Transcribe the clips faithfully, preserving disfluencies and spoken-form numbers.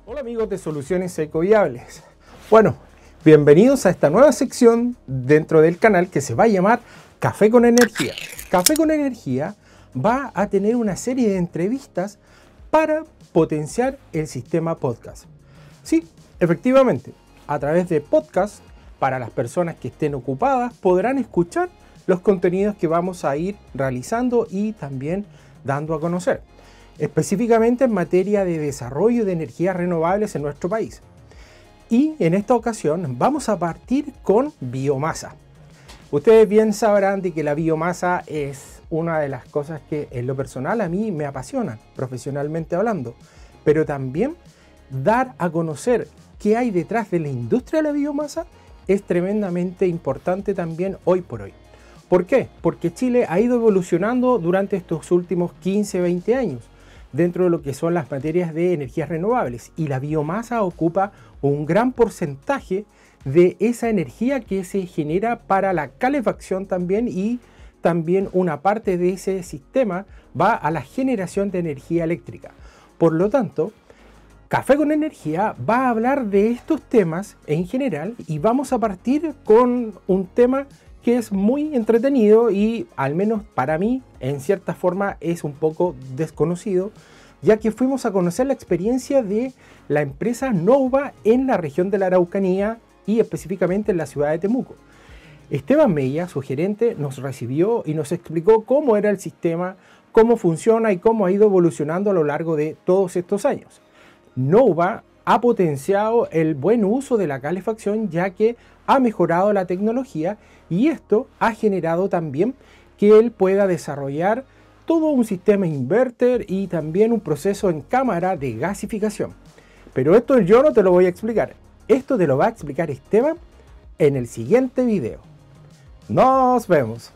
Hola amigos de Soluciones Ecoviables. Bueno, bienvenidos a esta nueva sección dentro del canal que se va a llamar Café con Energía. Café con Energía va a tener una serie de entrevistas para potenciar el sistema podcast. Sí, efectivamente, a través de podcast, para las personas que estén ocupadas, podrán escuchar los contenidos que vamos a ir realizando y también dando a conocer, específicamente en materia de desarrollo de energías renovables en nuestro país. Y en esta ocasión vamos a partir con biomasa. Ustedes bien sabrán de que la biomasa es una de las cosas que en lo personal a mí me apasionan, profesionalmente hablando, pero también dar a conocer qué hay detrás de la industria de la biomasa es tremendamente importante también hoy por hoy. ¿Por qué? Porque Chile ha ido evolucionando durante estos últimos quince a veinte años dentro de lo que son las materias de energías renovables, y la biomasa ocupa un gran porcentaje de esa energía que se genera para la calefacción también, y también una parte de ese sistema va a la generación de energía eléctrica. Por lo tanto, Café con Energía va a hablar de estos temas en general, y vamos a partir con un tema que es muy entretenido y, al menos para mí, en cierta forma es un poco desconocido, ya que fuimos a conocer la experiencia de la empresa Nouva en la región de la Araucanía y específicamente en la ciudad de Temuco. Esteban Mella, su gerente, nos recibió y nos explicó cómo era el sistema, cómo funciona y cómo ha ido evolucionando a lo largo de todos estos años. Nouva ha potenciado el buen uso de la calefacción, ya que ha mejorado la tecnología, y esto ha generado también que él pueda desarrollar todo un sistema inverter y también un proceso en cámara de gasificación. Pero esto yo no te lo voy a explicar. Esto te lo va a explicar Esteban en el siguiente video. Nos vemos.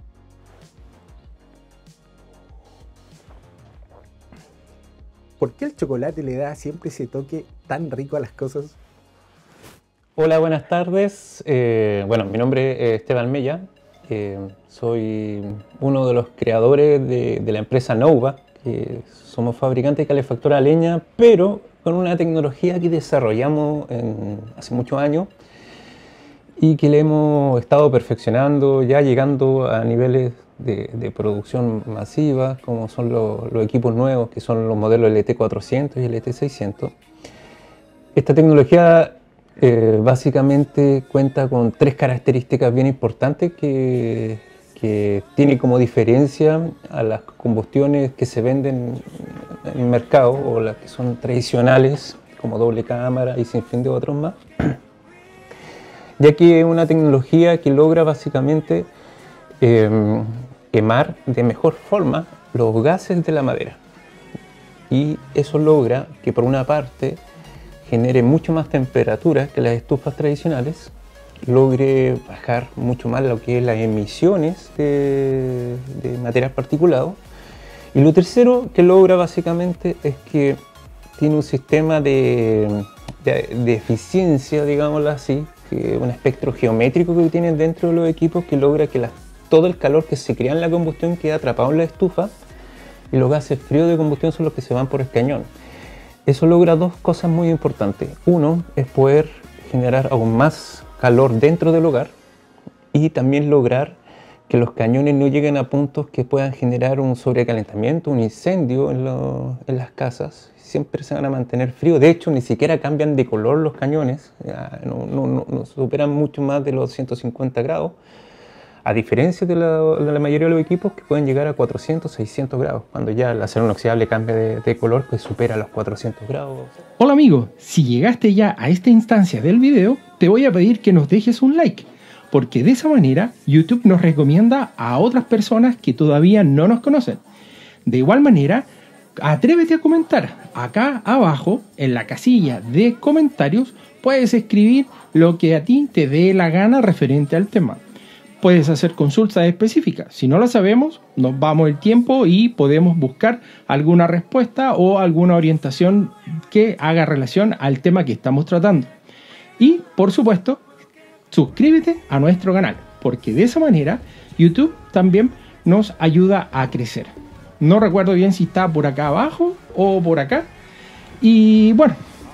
¿Por qué el chocolate le da siempre ese toque tan rico a las cosas? Hola, buenas tardes. Eh, bueno, mi nombre es Esteban Mella. Eh, soy uno de los creadores de, de la empresa Nouva, que somos fabricantes de calefactores a leña, pero con una tecnología que desarrollamos en, hace muchos años y que le hemos estado perfeccionando, ya llegando a niveles de, de producción masiva, como son los, los equipos nuevos, que son los modelos L T cuatrocientos y L T seiscientos. Esta tecnología eh, básicamente cuenta con tres características bien importantes que, que tiene como diferencia a las combustiones que se venden en el mercado, o las que son tradicionales, como doble cámara y sin fin de otros más, ya que es una tecnología que logra básicamente eh, quemar de mejor forma los gases de la madera, y eso logra que, por una parte, genere mucho más temperatura que las estufas tradicionales, logre bajar mucho más lo que es las emisiones de, de material particulado, y lo tercero que logra básicamente es que tiene un sistema de, de, de eficiencia, digámoslo así, que un espectro geométrico que tienen dentro de los equipos, que logra que la, todo el calor que se crea en la combustión quede atrapado en la estufa, y los gases fríos de combustión son los que se van por el cañón. Eso logra dos cosas muy importantes. Uno es poder generar aún más calor dentro del hogar, y también lograr que los cañones no lleguen a puntos que puedan generar un sobrecalentamiento, un incendio en, lo, en las casas. Siempre se van a mantener fríos. De hecho, ni siquiera cambian de color los cañones, no, no, no, no superan mucho más de los ciento cincuenta grados, a diferencia de la, de la mayoría de los equipos, que pueden llegar a cuatrocientos, seiscientos grados, cuando ya el acero inoxidable cambia de, de color, pues supera los cuatrocientos grados. Hola amigo, si llegaste ya a esta instancia del video, te voy a pedir que nos dejes un like, porque de esa manera YouTube nos recomienda a otras personas que todavía no nos conocen. De igual manera, atrévete a comentar. Acá abajo, en la casilla de comentarios, puedes escribir lo que a ti te dé la gana referente al tema. Puedes hacer consultas específicas. Si no lo sabemos, nos vamos el tiempo y podemos buscar alguna respuesta o alguna orientación que haga relación al tema que estamos tratando. Y, por supuesto, suscríbete a nuestro canal, porque de esa manera YouTube también nos ayuda a crecer. No recuerdo bien si está por acá abajo o por acá. Y bueno,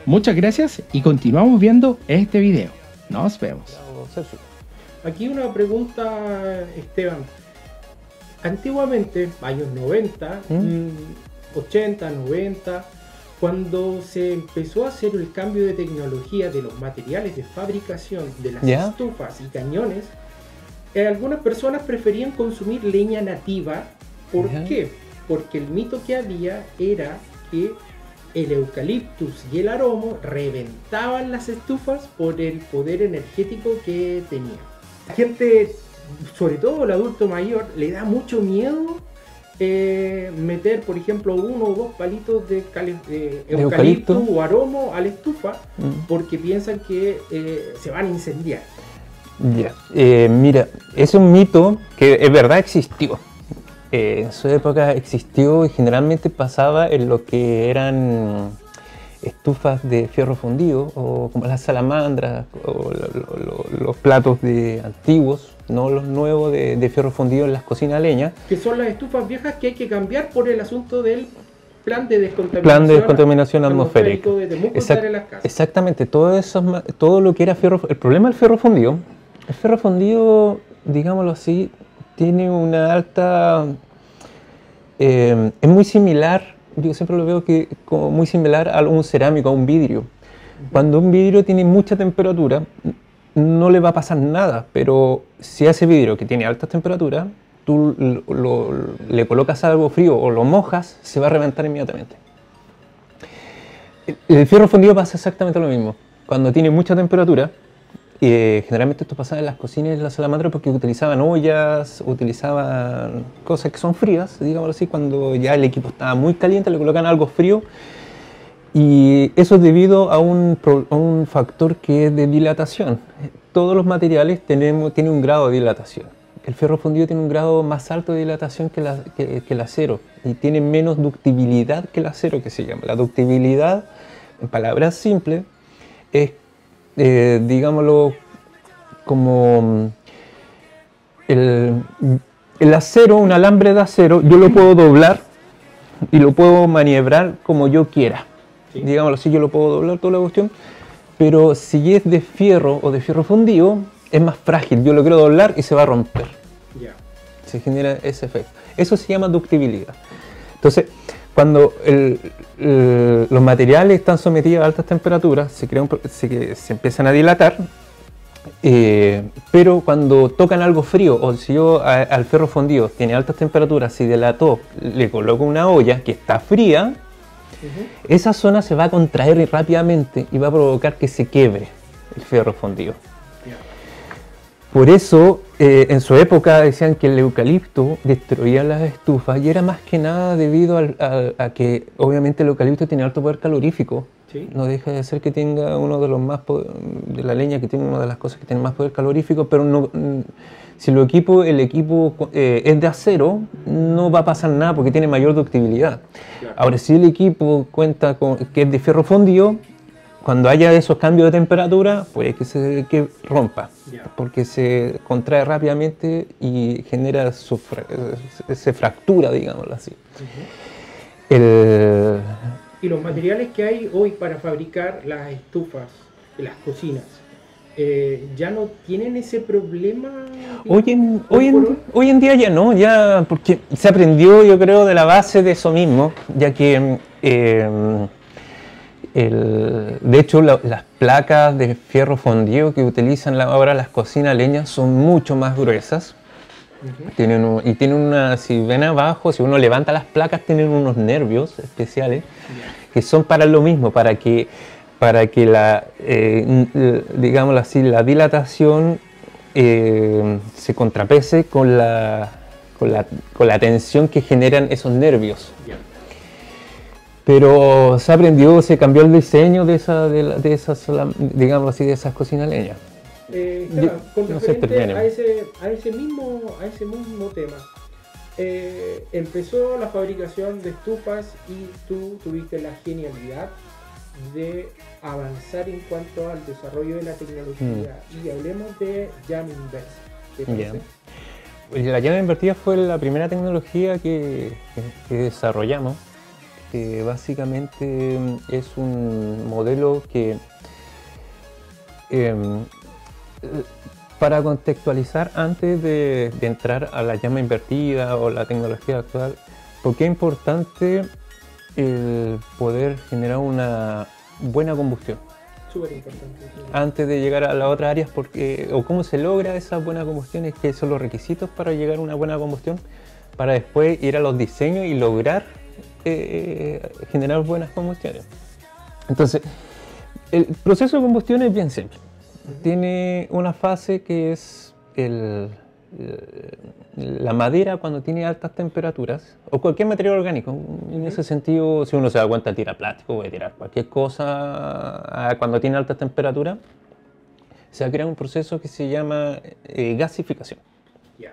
Muchas gracias y continuamos viendo este video. Nos vemos. Aquí una pregunta, Esteban. Antiguamente, años noventa, ¿Mm? ochenta, noventa, cuando se empezó a hacer el cambio de tecnología de los materiales de fabricación de las ¿Ya? estufas y cañones, eh, algunas personas preferían consumir leña nativa. ¿Por ¿Ya? qué? Porque el mito que había era que el eucaliptus y el aromo reventaban las estufas por el poder energético que tenía. La gente, sobre todo el adulto mayor, le da mucho miedo eh, meter, por ejemplo, uno o dos palitos de, de eucalipto, eucalipto o aromo a la estufa, mm. porque piensan que eh, se van a incendiar. Ya, eh, mira, es un mito que es verdad existió. Eh, en su época existió y generalmente pasaba en lo que eran estufas de fierro fundido, o como las salamandras, o lo, lo, lo, los platos de antiguos, no los nuevos de, de fierro fundido en las cocinas a leña. Que son las estufas viejas que hay que cambiar por el asunto del plan de descontaminación, plan de descontaminación atmosférica. De, de Exact, en las casas. Exactamente, todo, eso, todo lo que era fierro. El problema del fierro fundido, el fierro fundido, digámoslo así, tiene una alta... Eh, es muy similar, yo siempre lo veo que como muy similar a un cerámico, a un vidrio. Cuando un vidrio tiene mucha temperatura, no le va a pasar nada, pero si a ese vidrio que tiene altas temperaturas, tú lo, lo, le colocas algo frío o lo mojas, se va a reventar inmediatamente. El fierro fundido pasa exactamente lo mismo. Cuando tiene mucha temperatura, Eh, generalmente esto pasaba en las cocinas de la salamandra porque utilizaban ollas, utilizaban cosas que son frías, digámoslo así, cuando ya el equipo estaba muy caliente le colocan algo frío, y eso es debido a un, a un factor que es de dilatación. Todos los materiales tenemos, tienen un grado de dilatación. El ferro fundido tiene un grado más alto de dilatación que, la, que, que el acero, y tiene menos ductibilidad que el acero, que se llama. La ductibilidad, en palabras simples, es Eh, digámoslo como el, el acero, un alambre de acero, yo lo puedo doblar y lo puedo maniobrar como yo quiera. Sí. Digámoslo así, yo lo puedo doblar toda la cuestión, pero si es de fierro o de fierro fundido, es más frágil, yo lo quiero doblar y se va a romper. Yeah. Se genera ese efecto. Eso se llama ductibilidad. Entonces, cuando el, el, los materiales están sometidos a altas temperaturas, se, crea un, se, se empiezan a dilatar, eh, pero cuando tocan algo frío, o si yo a, al ferro fundido tiene altas temperaturas, si dilató, le coloco una olla que está fría, uh-huh. esa zona se va a contraer rápidamente y va a provocar que se quiebre el ferro fundido. Por eso, eh, en su época decían que el eucalipto destruía las estufas, y era más que nada debido al, a, a que obviamente el eucalipto tiene alto poder calorífico. ¿Sí? No deja de ser que tenga uno de los más poder, de la leña que tiene una de las cosas que tiene más poder calorífico, pero no, si lo equipo, el equipo eh, es de acero, no va a pasar nada porque tiene mayor ductibilidad. Claro. Ahora, si el equipo cuenta con que es de fierro fundido, cuando haya esos cambios de temperatura, puede que se que rompa, yeah. porque se contrae rápidamente y genera su, se fractura, digámoslo así. Uh-huh. El... Y los materiales que hay hoy para fabricar las estufas, las cocinas, eh, ¿ya no tienen ese problema? Hoy en, hoy, en, hoy en día ya no, ya porque se aprendió, yo creo, de la base de eso mismo, ya que... Eh, El, de hecho, la, las placas de fierro fundido que utilizan la, ahora las cocinas leñas son mucho más gruesas. Uh-huh. Tienen un, y tienen una, si ven abajo, si uno levanta las placas, tienen unos nervios especiales yeah. que son para lo mismo, para que, para que la, eh, digámoslo así, la dilatación eh, se contrapese con la, con, la, con la tensión que generan esos nervios. Yeah. Pero se aprendió, se cambió el diseño de, esa, de, de esas, digamos así, de esas cocinas leñas. Eh, claro, con no referente a ese, a, ese mismo, a ese mismo tema, eh, empezó la fabricación de estufas y tú tuviste la genialidad de avanzar en cuanto al desarrollo de la tecnología. Mm. Y hablemos de llama inversa. ¿Qué parece? Yeah. La llama invertida fue la primera tecnología que, que, que desarrollamos. que básicamente es un modelo que, eh, para contextualizar antes de, de entrar a la llama invertida o la tecnología actual, ¿por qué es importante el poder generar una buena combustión? Súper importante. Sí. Antes de llegar a las otras áreas, porque, o cómo se logra esa buena combustión, es que son los requisitos para llegar a una buena combustión, para después ir a los diseños y lograr eh, generar buenas combustiones. Entonces, el proceso de combustión es bien simple. Uh-huh. Tiene una fase que es el, el, la madera cuando tiene altas temperaturas, o cualquier material orgánico. En ese sentido, si uno se da cuenta, tira plástico, puede tirar cualquier cosa. Cuando tiene altas temperaturas, se va a crear un proceso que se llama eh, gasificación. Yeah.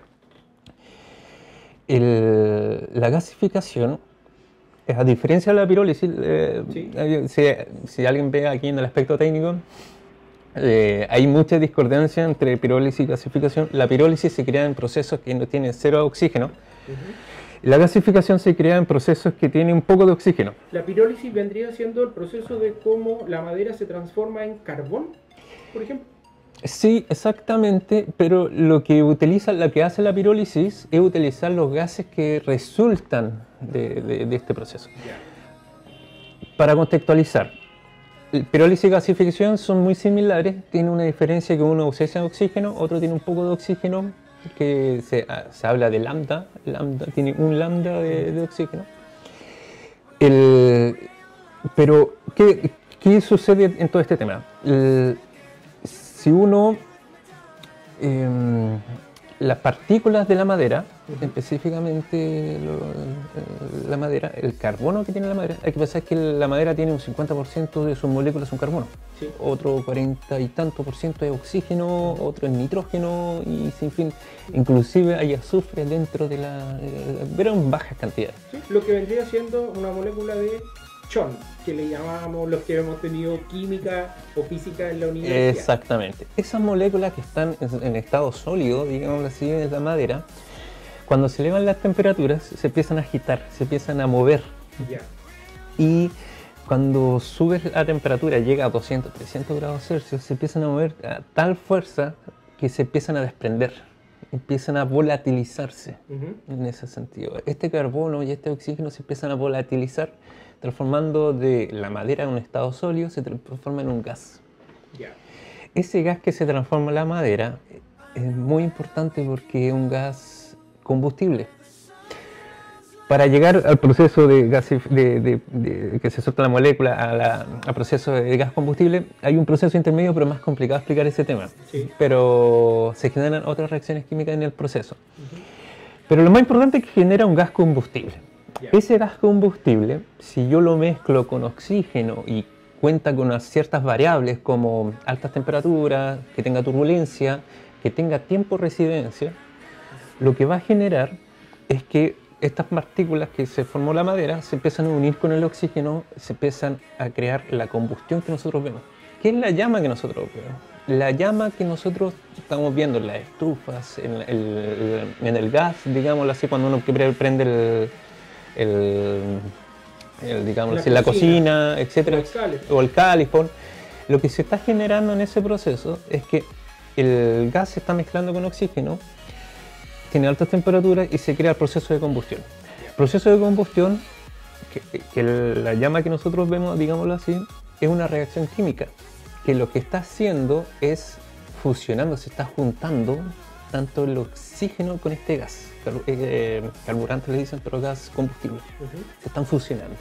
El, la gasificación, a diferencia de la pirólisis, eh, sí. si, si alguien ve aquí en el aspecto técnico, eh, hay mucha discordancia entre pirólisis y gasificación. La pirólisis se crea en procesos que no tienen cero oxígeno. Uh-huh. La gasificación se crea en procesos que tienen un poco de oxígeno. La pirólisis vendría siendo el proceso de cómo la madera se transforma en carbón, por ejemplo. Sí, exactamente, pero lo que utiliza, lo que hace la pirólisis es utilizar los gases que resultan de, de, de este proceso. Yeah. Para contextualizar, pirólisis y gasificación son muy similares, tienen una diferencia que uno usa oxígeno, otro tiene un poco de oxígeno, que se, se habla de lambda, lambda tiene un lambda de, de oxígeno. El, pero, ¿qué, ¿qué sucede en todo este tema? El, Si uno, eh, las partículas de la madera, uh-huh. específicamente lo, eh, la madera, el carbono que tiene la madera, hay que pensar que la madera tiene un cincuenta por ciento de sus moléculas son carbono, sí. Otro cuarenta y tanto por ciento es oxígeno, otro es nitrógeno y sin fin, inclusive hay azufre dentro de la, eh, pero en bajas cantidades. Sí, lo que vendría siendo una molécula de chon, que le llamábamos los que hemos tenido química o física en la universidad. Exactamente. Esas moléculas que están en, en estado sólido, digamos así, en la madera, cuando se elevan las temperaturas, se empiezan a agitar, se empiezan a mover. Yeah. Y cuando sube la temperatura, llega a doscientos, trescientos grados Celsius, se empiezan a mover a tal fuerza que se empiezan a desprender, empiezan a volatilizarse. Uh-huh. En ese sentido. Este carbono y este oxígeno se empiezan a volatilizar, transformando de la madera en un estado sólido, se transforma en un gas. Yeah. Ese gas que se transforma en la madera es muy importante porque es un gas combustible. Para llegar al proceso de gas de, de, de, que se suelta la molécula a la, al proceso de gas combustible, hay un proceso intermedio, pero más complicado explicar ese tema. Sí. Pero se generan otras reacciones químicas en el proceso. Uh-huh. Pero lo más importante es que genera un gas combustible. Yeah. Ese gas combustible, si yo lo mezclo con oxígeno y cuenta con unas ciertas variables como altas temperaturas, que tenga turbulencia, que tenga tiempo de residencia, lo que va a generar es que estas partículas que se formó la madera se empiezan a unir con el oxígeno, se empiezan a crear la combustión que nosotros vemos. ¿Qué es la llama que nosotros vemos? La llama que nosotros estamos viendo en las estufas, en el, en el gas, digámoslo así, cuando uno prende el, el, el digamos la así, la cocina, cocina etcétera, o el calefón, lo que se está generando en ese proceso es que el gas se está mezclando con oxígeno, tiene altas temperaturas y se crea el proceso de combustión. El proceso de combustión, que, que la llama que nosotros vemos, digámoslo así, es una reacción química, que lo que está haciendo es fusionando, se está juntando tanto el oxígeno con este gas, car eh, carburante le dicen, pero gas combustible, uh-huh. Se están fusionando.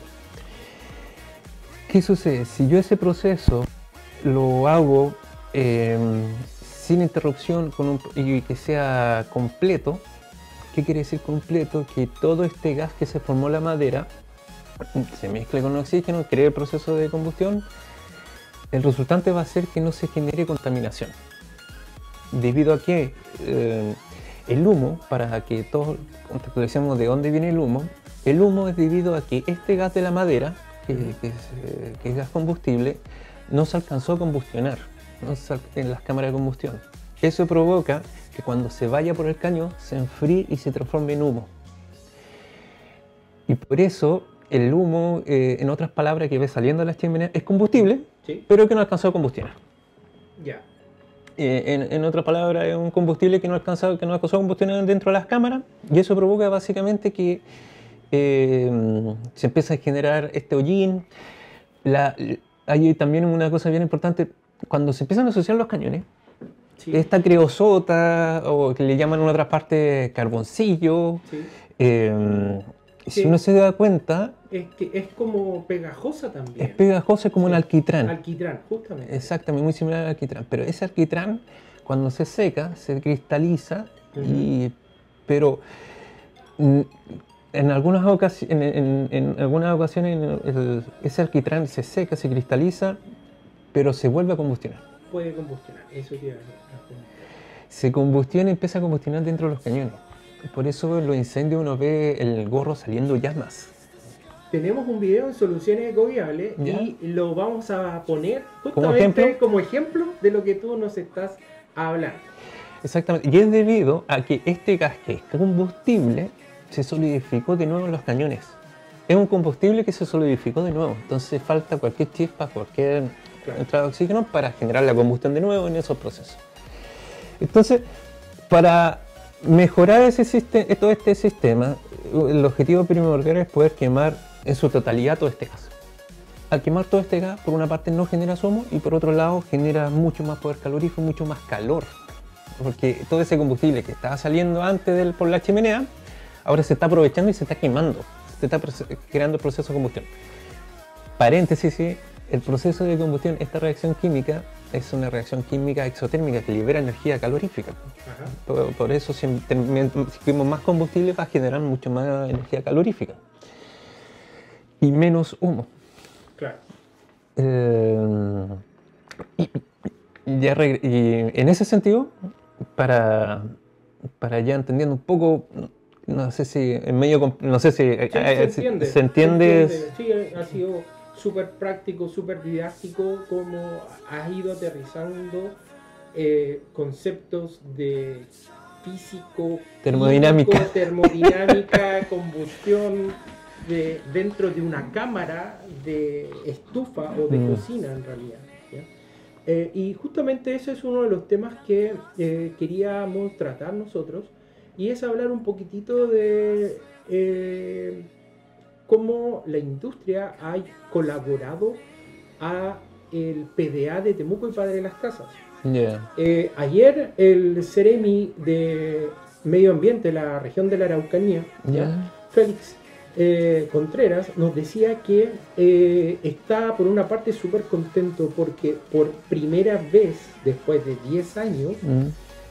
¿Qué sucede? Si yo ese proceso lo hago eh, sin interrupción con un, y que sea completo, ¿qué quiere decir completo? Que todo este gas que se formó en la madera se mezcle con oxígeno, cree el proceso de combustión. El resultante va a ser que no se genere contaminación. Debido a que eh, el humo, para que todos contextualicemos de dónde viene el humo, el humo es debido a que este gas de la madera, que, que, es, eh, que es gas combustible, no se alcanzó a combustionar no se, en las cámaras de combustión. Eso provoca que cuando se vaya por el caño se enfríe y se transforme en humo. Y por eso el humo, eh, en otras palabras, que ve saliendo de las chimeneas, es combustible, Sí. pero que no alcanzó a combustionar. Ya. Eh, en, en otras palabras, es un combustible que no alcanza, que no alcanzó a combustionar dentro de las cámaras, y eso provoca básicamente que eh, se empieza a generar este hollín. La, hay también una cosa bien importante, cuando se empiezan a asociar los cañones, Sí. esta creosota, o que le llaman en otras partes carboncillo, Sí. eh, si Sí. uno se da cuenta, Es que es como pegajosa también. es pegajoso como un Sí. alquitrán. Alquitrán, justamente. Exactamente, muy similar al alquitrán. Pero ese alquitrán, cuando se seca, se cristaliza, Ujú. y, pero mm, en algunas, ocasi- en, en- en algunas ocasiones el- el- ese alquitrán se seca, se cristaliza, pero se vuelve a combustionar. Puede combustionar, eso te iba a decir. Se combustiona y empieza a combustionar dentro de los cañones. Por eso en los incendios uno ve el gorro saliendo llamas. Tenemos un video en Soluciones Ecoviables ¿Ya? y lo vamos a poner ¿Como justamente ejemplo? como ejemplo de lo que tú nos estás hablando. Exactamente. Y es debido a que este gas, que es combustible, se solidificó de nuevo en los cañones. Es un combustible que se solidificó de nuevo. Entonces falta cualquier chispa, cualquier Claro. entrada de oxígeno para generar la combustión de nuevo en esos procesos. Entonces, para mejorar ese sistema, todo este sistema, el objetivo primordial es poder quemar en su totalidad todo este gas. Al quemar todo este gas, por una parte no genera humo y por otro lado genera mucho más poder calorífico, mucho más calor. Porque todo ese combustible que estaba saliendo antes del, por la chimenea, ahora se está aprovechando y se está quemando. Se está proce- creando el proceso de combustión. Paréntesis, sí, el proceso de combustión, esta reacción química, es una reacción química exotérmica que libera energía calorífica. Ajá. Por, por eso, si, ten- si quemamos más combustible, va a generar mucho más energía calorífica. Y menos humo. Claro. Eh, y, y ya regre- y en ese sentido, para, para ya entendiendo un poco, no sé si en medio, com- no sé si Sí, eh, se eh, entiende. se entiende. se entiende. Sí, ha sido súper práctico, súper didáctico cómo has ido aterrizando eh, conceptos de físico, Termodinámica. químico, termodinámica, combustión de, dentro de una cámara de estufa o de Mm. cocina en realidad. ¿ya? Eh, y justamente ese es uno de los temas que eh, queríamos tratar nosotros, y es hablar un poquitito de eh, cómo la industria ha colaborado a el P D A de Temuco y Padre de las Casas. Ya. Eh, ayer el Ceremi de Medio Ambiente de la región de la Araucanía, ¿ya? Ya. Félix eh, Contreras, nos decía que eh, está por una parte súper contento porque por primera vez después de diez años Mm.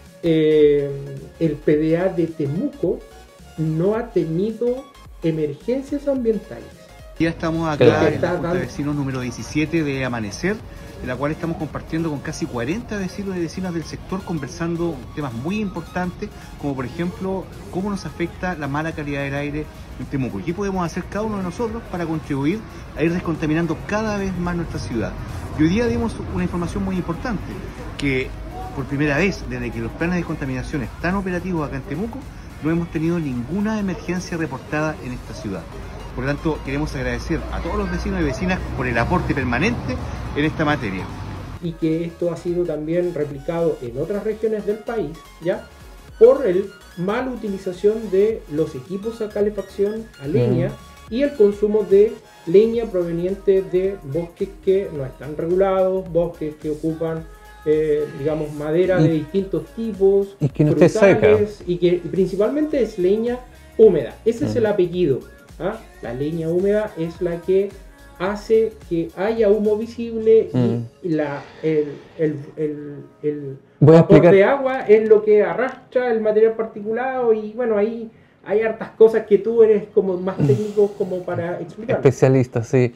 eh, el P D A de Temuco no ha tenido emergencias ambientales. Ya estamos Claro. acá en Está la Junta dando- de Vecinos número diecisiete de Amanecer, en la cual estamos compartiendo con casi cuarenta vecinos y vecinas del sector, conversando temas muy importantes, como por ejemplo, cómo nos afecta la mala calidad del aire en Temuco. ¿Y qué podemos hacer cada uno de nosotros para contribuir a ir descontaminando cada vez más nuestra ciudad? Y hoy día dimos una información muy importante, que por primera vez, desde que los planes de descontaminación están operativos acá en Temuco, no hemos tenido ninguna emergencia reportada en esta ciudad. Por lo tanto, queremos agradecer a todos los vecinos y vecinas por el aporte permanente en esta materia. Y que esto ha sido también replicado en otras regiones del país, ¿ya? Por el mala utilización de los equipos a calefacción a leña y el consumo de leña proveniente de bosques que no están regulados, bosques que ocupan, eh, digamos, madera Y- de distintos tipos, y que no esté frutales, y que principalmente es leña húmeda. Ese es Mm. el apellido. ¿ah? La leña húmeda es la que hace que haya humo visible Mm. y la, el, el, el, el Voy a vapor explicar. de agua es lo que arrastra el material particulado, y bueno, ahí hay hartas cosas que tú eres como más técnico como para explicar. Especialista, sí.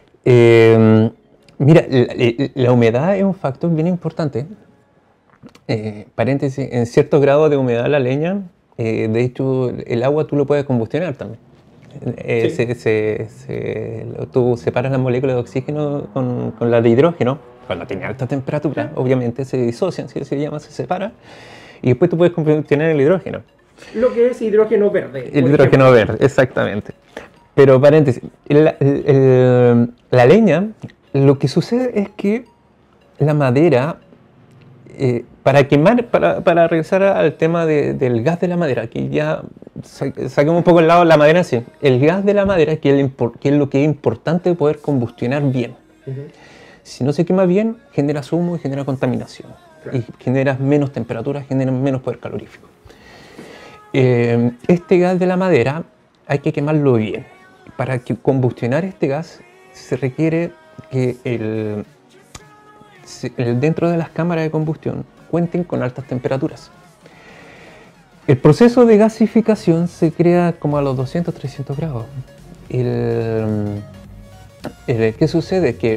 Eh, mira, la, la- la humedad es un factor bien importante. Eh, paréntesis, en cierto grado de humedad la leña, eh, de hecho, el agua tú lo puedes combustionar también. Eh, Sí. se- se- se- lo- tú separas las moléculas de oxígeno con, con las de hidrógeno, cuando tiene alta temperatura, obviamente se disocian, si se llama, se separa, y después tú puedes combustionar el hidrógeno. Lo que es hidrógeno verde. El por hidrógeno ejemplo. verde, exactamente. Pero paréntesis, la, el- el- la leña, lo que sucede es que la madera, eh, para quemar, para, para regresar al tema de- del gas de la madera, que ya sa- saquemos un poco el lado de la madera en sí, el gas de la madera, que es, el impor- que es lo que es importante poder combustionar bien. Ujú. Si no se quema bien, genera humo y genera contaminación. Claro. Y genera menos temperatura, genera menos poder calorífico. Eh, este gas de la madera hay que quemarlo bien. Para que combustionar este gas se requiere que el, se- el- dentro de las cámaras de combustión cuenten con altas temperaturas. El proceso de gasificación se crea como a los doscientos, trescientos grados. El, el- ¿Qué sucede? Que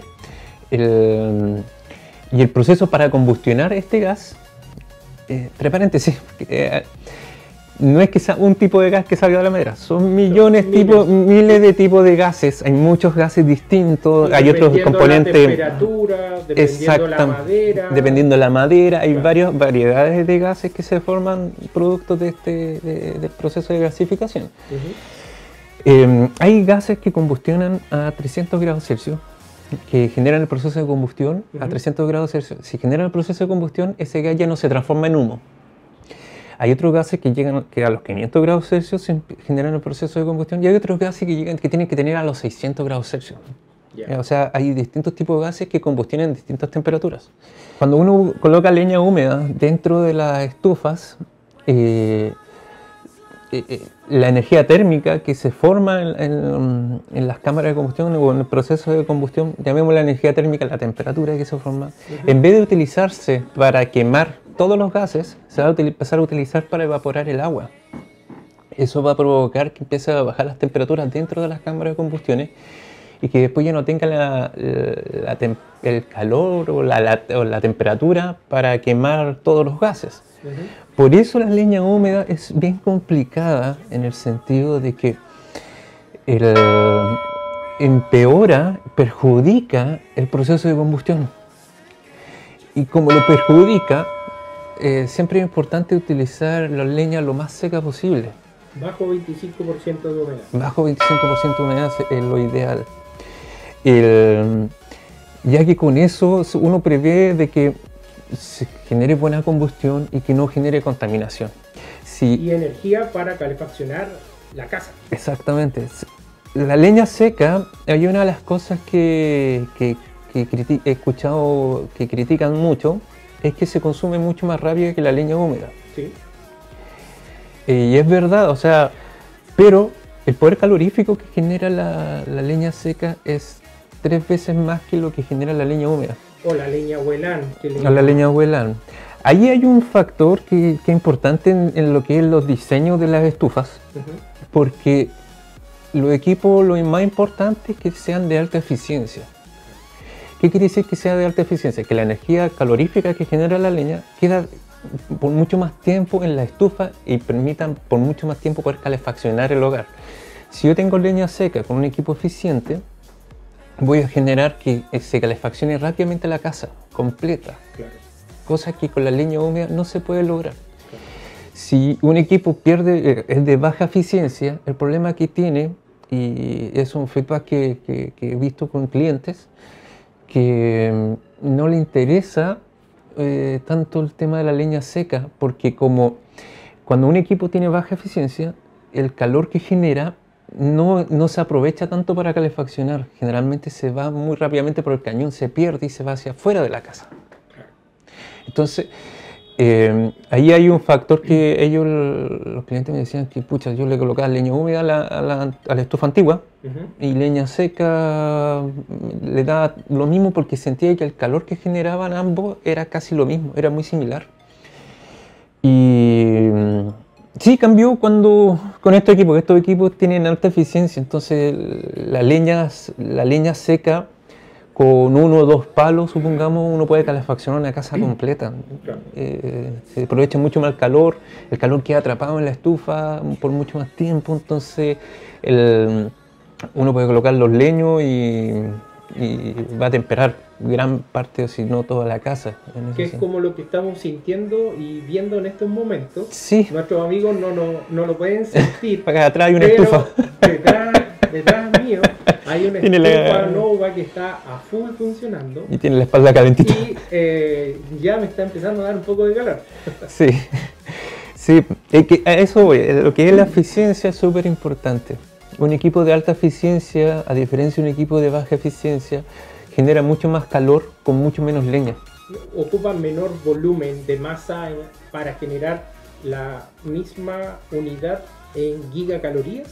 el, y el proceso para combustionar este gas, eh, entre paréntesis, eh, no es que sea un tipo de gas que salga de la madera, son millones, Miles. tipos, miles de tipos de gases, hay muchos gases distintos, Y hay otros dependiendo componentes. la temperatura, dependiendo la Exactam- madera. Dependiendo de la madera, hay Claro. varias variedades de gases que se forman producto de este, de- del proceso de gasificación. Ujú. Eh, hay gases que combustionan a trescientos grados Celsius, que generan el proceso de combustión a Ujú. trescientos grados Celsius. Si generan el proceso de combustión, ese gas ya no se transforma en humo. Hay otros gases que llegan que a los quinientos grados Celsius se emp- generan el proceso de combustión y hay otros gases que, llegan, que tienen que tener a los seiscientos grados Celsius. Ya. Eh, O sea, hay distintos tipos de gases que combustionan en distintas temperaturas. Cuando uno coloca leña húmeda dentro de las estufas, eh, eh, eh, la energía térmica que se forma en, en- en las cámaras de combustión o en el proceso de combustión, llamémosla energía térmica, la temperatura que se forma, en vez de utilizarse para quemar todos los gases, se va a util- empezar a utilizar para evaporar el agua. Eso va a provocar que empiece a bajar las temperaturas dentro de las cámaras de combustiones y que después ya no tenga la- la tem- el calor o la, la- o la temperatura para quemar todos los gases. Ujú. Por eso la leña húmeda es bien complicada en el sentido de que el- empeora, perjudica el proceso de combustión. Y como lo perjudica, eh, siempre es importante utilizar la leña lo más seca posible. Bajo veinticinco por ciento de humedad. Bajo veinticinco por ciento de humedad es lo ideal. El- ya que con eso uno prevé de que se genere buena combustión y que no genere contaminación. Si, Y energía para calefaccionar la casa. exactamente. La leña seca, hay una de las cosas que, que- que criti- he escuchado que critican mucho, es que se consume mucho más rápido que la leña húmeda. Sí. Eh, y es verdad, o sea, pero el poder calorífico que genera la, la leña seca es tres veces más que lo que genera la leña húmeda, O la leña huelán. Que le o la leña huelán. Ahí hay un factor que, que es importante en, en lo que es los diseños de las estufas, Ujú. porque los equipos lo más importante es que sean de alta eficiencia. ¿Qué quiere decir que sea de alta eficiencia? Que la energía calorífica que genera la leña queda por mucho más tiempo en la estufa y permitan por mucho más tiempo poder calefaccionar el hogar. Si yo tengo leña seca con un equipo eficiente, voy a generar que se calefaccione rápidamente la casa completa, Claro. cosa que con la leña húmeda no se puede lograr. Si un equipo pierde, eh, es de baja eficiencia, el problema que tiene, y es un feedback que, que- que he visto con clientes, que mm, no le interesa eh, tanto el tema de la leña seca, porque como cuando un equipo tiene baja eficiencia, el calor que genera no, no se aprovecha tanto para calefaccionar. Generalmente se va muy rápidamente por el cañón, se pierde y se va hacia afuera de la casa. Entonces, eh, ahí hay un factor que ellos, los clientes me decían que, pucha, yo le colocaba leña húmeda a la, a la- a la estufa antigua Ujú. y leña seca mm, le daba lo mismo porque sentía que el calor que generaban ambos era casi lo mismo, era muy similar. Y mm, sí, cambió cuando con estos equipos, que estos equipos tienen alta eficiencia, entonces la leña, la leña seca con uno o dos palos, supongamos, uno puede calefaccionar una casa completa. Claro. Eh, se aprovecha mucho más el calor, el calor queda atrapado en la estufa por mucho más tiempo, entonces el- uno puede colocar los leños y, y va a temperar gran parte, o si no toda la casa. en ese Que es sentido. como lo que estamos sintiendo y viendo en estos momentos. Sí, Nuestros amigos no, no, no lo pueden sentir. acá atrás hay una pero estufa. Detrás detrás mío hay una Tiene estufa la- Nova que está a full funcionando Y tiene la espalda calentita. y eh, ya me está empezando a dar un poco de calor. Sí, sí, es que a eso voy. Lo que es la eficiencia es súper importante. Un equipo de alta eficiencia, a diferencia de un equipo de baja eficiencia, genera mucho más calor con mucho menos leña. Ocupa menor volumen de masa en- para generar la misma unidad en gigacalorías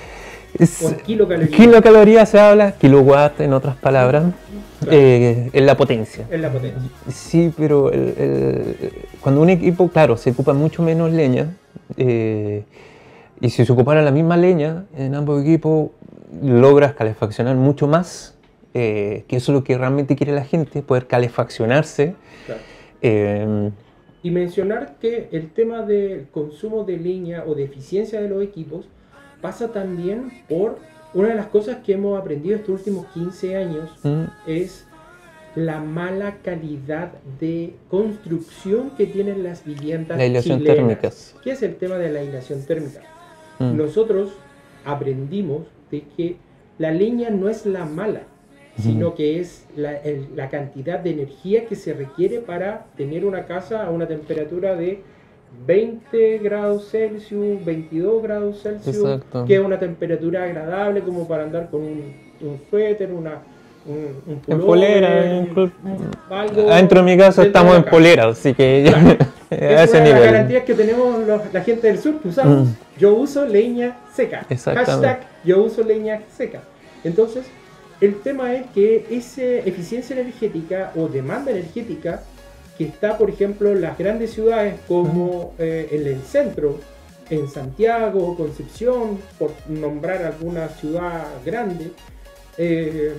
Es- o en kilocalorías. kilocalorías se habla, kilowatt en otras palabras, eh, en la potencia. Es la potencia. Sí, pero el- el- cuando un equipo, claro, se ocupa mucho menos leña, eh, y si se ocupara la misma leña en ambos equipos, logras calefaccionar mucho más, eh, que eso es lo que realmente quiere la gente, poder calefaccionarse. Claro. eh, Y mencionar que el tema del consumo de leña o de eficiencia de los equipos pasa también por una de las cosas que hemos aprendido estos últimos quince años, mm, es la mala calidad de construcción que tienen las viviendas La aislación chilenas. térmica. ¿Qué es el tema de la aislación térmica? mm, Nosotros aprendimos de que la leña no es la mala, sino que es la, el- la cantidad de energía que se requiere para tener una casa a una temperatura de veinte grados Celsius, veintidós grados Celsius, Exacto. que es una temperatura agradable como para andar con un, un suéter, una, un, un en pullover, polera, un- inclu- algo adentro de mi casa dentro estamos de en la casa. polera, así que Claro. a Es ese una de las nivel. garantías que tenemos los- la gente del sur que usamos. Mm. Yo uso leña seca. Exactamente. Hashtag yo uso leña seca. Entonces, el tema es que esa eficiencia energética o demanda energética que está, por ejemplo, en las grandes ciudades como eh, en el centro, en Santiago, Concepción, por nombrar alguna ciudad grande, eh,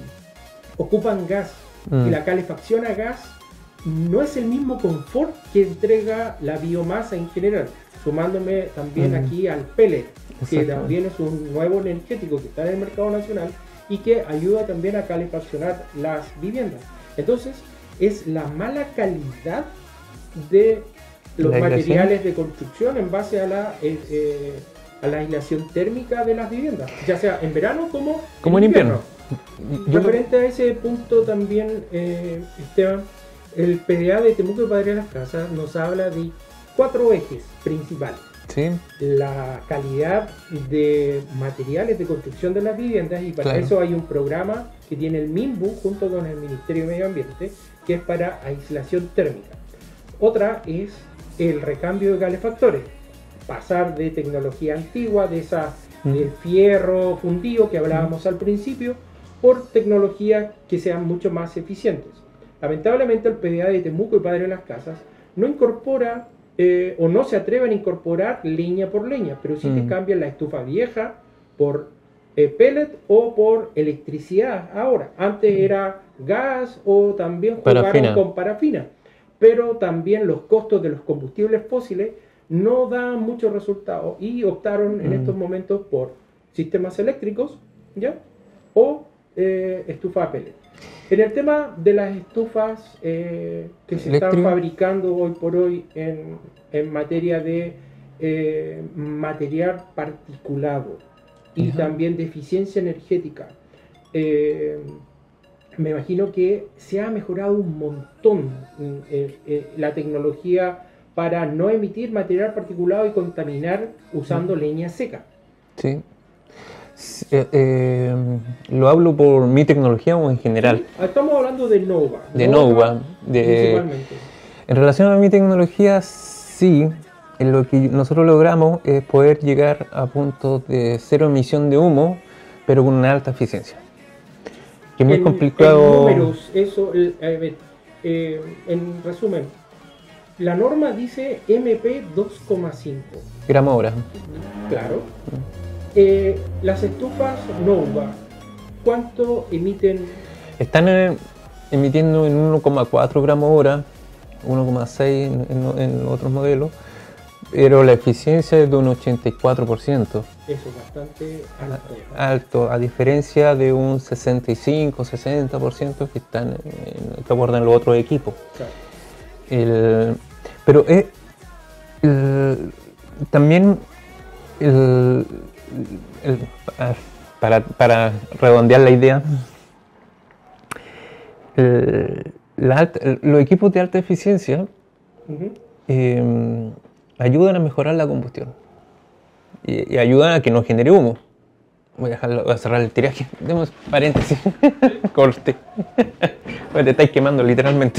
ocupan gas. Mm. Y la calefacción a gas no es el mismo confort que entrega la biomasa en general, sumándome también Mm. aquí al pellet, que Exactamente. también es un nuevo energético que está en el mercado nacional y que ayuda también a calefaccionar las viviendas. Entonces, es la mala calidad de los La aislación. materiales de construcción en base a la, eh, eh, a la aislación térmica de las viviendas, ya sea en verano como, Como en invierno. Yo- Referente a ese punto también, eh, Esteban, el P D A de Temuco y Padre de las Casas nos habla de cuatro ejes principales. Sí, La calidad de materiales de construcción de las viviendas, y para Claro. eso hay un programa que tiene el MIMBU junto con el Ministerio de Medio Ambiente, que es para aislación térmica. Otra es el recambio de calefactores, pasar de tecnología antigua, de esa Mm. del fierro fundido que hablábamos al principio, por tecnologías que sean mucho más eficientes. Lamentablemente el P D A de Temuco y Padre de las Casas no incorpora eh, o no se atreven a incorporar leña por leña, pero sí Mm. te cambian la estufa vieja por eh, pellet o por electricidad ahora. Antes era gas o también jugaron Parafina. con parafina, pero también los costos de los combustibles fósiles no dan muchos resultados y optaron en Mm. estos momentos por sistemas eléctricos, ¿ya? O eh, estufa a pellet. En el tema de las estufas eh, que se están Eléctrico. fabricando hoy por hoy en, en materia de eh, material particulado y Ajá. también de eficiencia energética, eh, me imagino que se ha mejorado un montón eh, eh, la tecnología para no emitir material particulado y contaminar usando leña seca. sí. Sí, eh, eh, ¿lo hablo por mi tecnología o en general? Estamos hablando de Nova. De Nova, de- principalmente. En relación a mi tecnología, sí. En lo que nosotros logramos es poder llegar a puntos de cero emisión de humo, pero con una alta eficiencia. Que es muy En- complicado. En números, eso, el- a ver, eh, en resumen, la norma dice M P dos coma cinco. Gramo hora. Claro. Eh, las estufas Nova, ¿cuánto emiten? Están en- emitiendo en uno coma cuatro gramos hora, uno coma seis en, en- en otros modelos, pero la eficiencia es de un ochenta y cuatro por ciento. Eso es bastante alto. Alto, a diferencia de un sesenta y cinco, sesenta por ciento que están en- que abordan los otros equipos. Claro. El- pero es, el- también el, el- a ver, para, para redondear la idea, el, la alta, el, los equipos de alta eficiencia uh-huh. eh, ayudan a mejorar la combustión y, y ayudan a que no genere humo. Voy a, dejarlo, voy a cerrar el tiraje. Demos paréntesis. Corte. Te estáis quemando literalmente.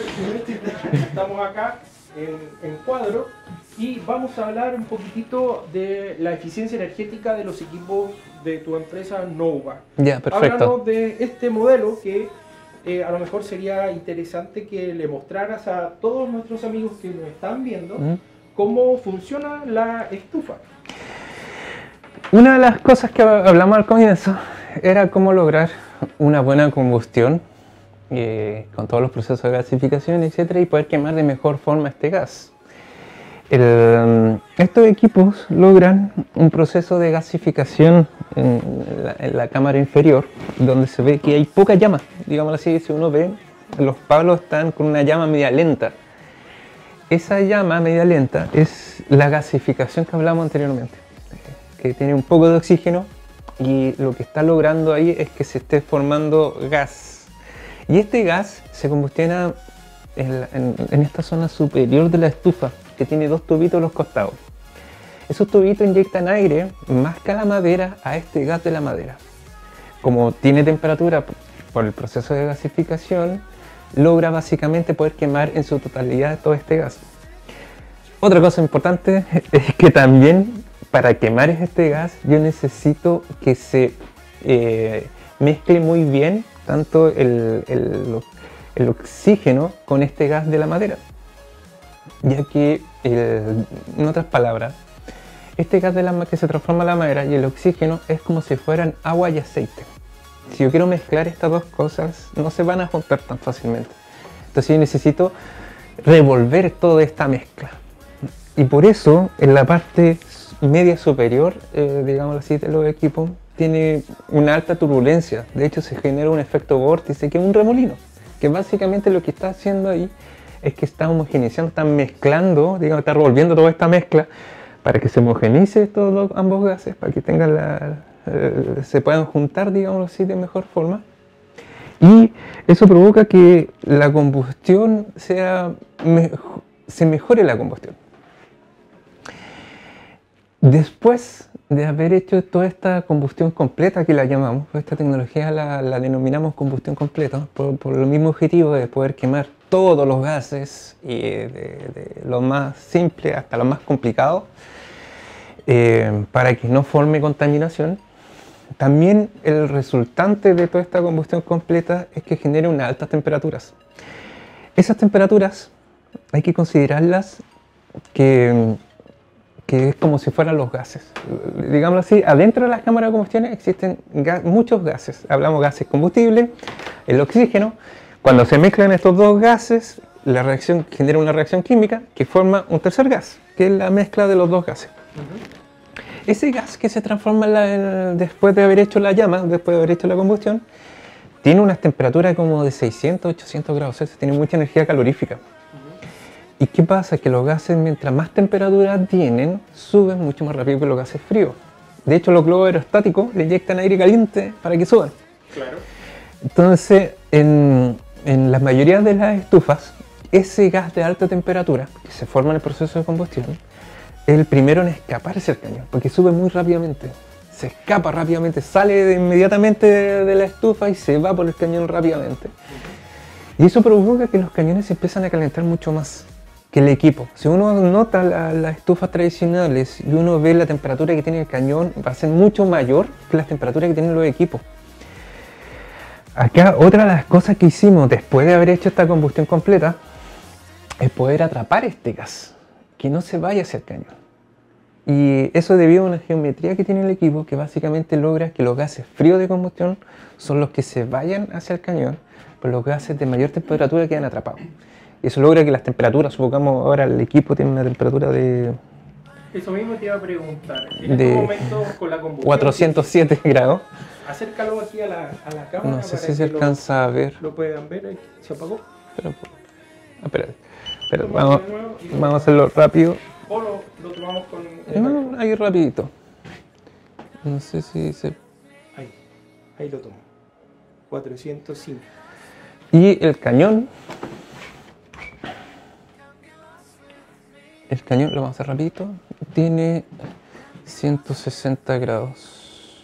Estamos acá en, en cuadro y vamos a hablar un poquitito de la eficiencia energética de los equipos de tu empresa Nova. Ya, perfecto. Háblanos de este modelo que eh, a lo mejor sería interesante que le mostraras a todos nuestros amigos que nos están viendo uh-huh. cómo funciona la estufa. Una de las cosas que hablamos al comienzo era cómo lograr una buena combustión eh, con todos los procesos de gasificación, etcétera, y poder quemar de mejor forma este gas. El, estos equipos logran un proceso de gasificación en la, en la cámara inferior, donde se ve que hay poca llama. Digámoslo así, si uno ve, los palos están con una llama media lenta. Esa llama media lenta es la gasificación que hablamos anteriormente, que tiene un poco de oxígeno y lo que está logrando ahí es que se esté formando gas. Y este gas se combustiona en, la, en, en esta zona superior de la estufa, que tiene dos tubitos a los costados. Esos tubitos inyectan aire más que a la madera a este gas de la madera. Como tiene temperatura por el proceso de gasificación, logra básicamente poder quemar en su totalidad todo este gas. Otra cosa importante es que también para quemar este gas yo necesito que se eh, mezcle muy bien tanto el, el, el oxígeno con este gas de la madera, ya que el, en otras palabras este gas de la, que se transforma en la madera y el oxígeno es como si fueran agua y aceite. Si yo quiero mezclar estas dos cosas no se van a juntar tan fácilmente, entonces yo necesito revolver toda esta mezcla y por eso en la parte media superior, eh, digamos así, de los equipos, tiene una alta turbulencia. De hecho, se genera un efecto vórtice que es un remolino, que básicamente lo que está haciendo ahí es que está homogeneizando, está mezclando, digamos, está revolviendo toda esta mezcla para que se homogenice estos dos, ambos gases, para que tengan la, eh, se puedan juntar, digamos así, de mejor forma. Y eso provoca que la combustión sea, me, se mejore la combustión. Después de haber hecho toda esta combustión completa, que la llamamos, esta tecnología la, la denominamos combustión completa, por, por el mismo objetivo de poder quemar todos los gases, y de, de lo más simple hasta lo más complicado, eh, para que no forme contaminación. También el resultante de toda esta combustión completa es que genere unas altas temperaturas. Esas temperaturas hay que considerarlas que que es como si fueran los gases. Digámoslo así, adentro de las cámaras de combustión existen ga muchos gases. Hablamos de gases combustibles, el oxígeno. Cuando se mezclan estos dos gases, la reacción genera una reacción química que forma un tercer gas, que es la mezcla de los dos gases. Uh-huh. Ese gas que se transforma en la, en, después de haber hecho la llama, después de haber hecho la combustión, tiene unas temperaturas como de seiscientos, ochocientos grados Celsius, tiene mucha energía calorífica. ¿Y qué pasa? Que los gases, mientras más temperatura tienen, suben mucho más rápido que los gases fríos. De hecho, los globos aerostáticos le inyectan aire caliente para que suban. Claro. Entonces, en, en la mayoría de las estufas, ese gas de alta temperatura, que se forma en el proceso de combustión, es el primero en escaparse del cañón, porque sube muy rápidamente. Se escapa rápidamente, sale de inmediatamente de, de la estufa y se va por el cañón rápidamente. Y eso provoca que los cañones se empiezan a calentar mucho más que el equipo. Si uno nota las la estufas tradicionales y uno ve la temperatura que tiene el cañón, va a ser mucho mayor que las temperaturas que tienen los equipos. Acá otra de las cosas que hicimos después de haber hecho esta combustión completa es poder atrapar este gas, que no se vaya hacia el cañón. Y eso debido a una geometría que tiene el equipo que básicamente logra que los gases fríos de combustión son los que se vayan hacia el cañón, pero los gases de mayor temperatura quedan atrapados. Y eso logra que las temperaturas, supongamos ahora el equipo tiene una temperatura de... Eso mismo te iba a preguntar. En de este momento con la combustión... cuatrocientos siete grados. Acércalo aquí a la, a la cámara. No sé si se alcanza lo, a ver. Lo puedan ver. ¿Se apagó? Pero, espérate. Espera, vamos, vamos a hacerlo rápido. O lo, lo tomamos con... No, no, ahí rapidito. No sé si se... Ahí lo tomo. cuatrocientos cinco. Y el cañón, el cañón, lo vamos a hacer rapidito, tiene ciento sesenta grados.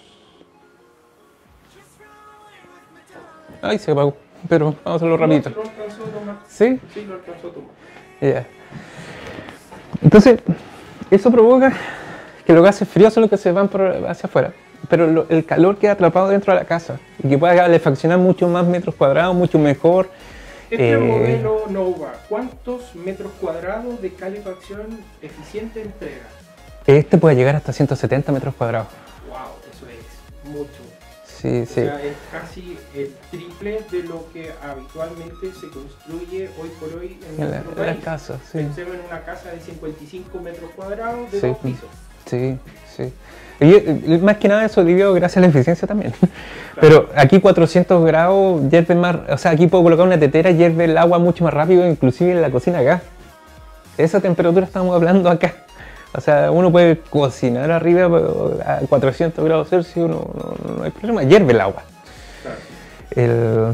Ay, se apagó, pero vamos a hacerlo rapidito. ¿Lo alcanzó a tomar? ¿Sí? Sí, lo alcanzó a tomar. Ya. Entonces, eso provoca que los gases fríos son los que se van por hacia afuera, pero lo, el calor queda atrapado dentro de la casa y que pueda calefaccionar mucho más metros cuadrados, mucho mejor. Este eh, modelo Nova, ¿cuántos metros cuadrados de calefacción eficiente entrega? Este puede llegar hasta ciento setenta metros cuadrados. Wow, eso es mucho. Sí, O sí. sea, es casi el triple de lo que habitualmente se construye hoy por hoy en En la, nuestro en la país. casa, sí. Pensemos en una casa de cincuenta y cinco metros cuadrados de Sí. dos pisos. Sí, sí. Y eh, más que nada eso debido gracias a la eficiencia también. Pero aquí cuatrocientos grados hierve más, o sea, aquí puedo colocar una tetera y hierve el agua mucho más rápido, inclusive en la cocina acá. Esa temperatura estamos hablando acá. O sea, uno puede cocinar arriba pero a cuatrocientos grados Celsius, no, no, no hay problema, hierve el agua. Claro.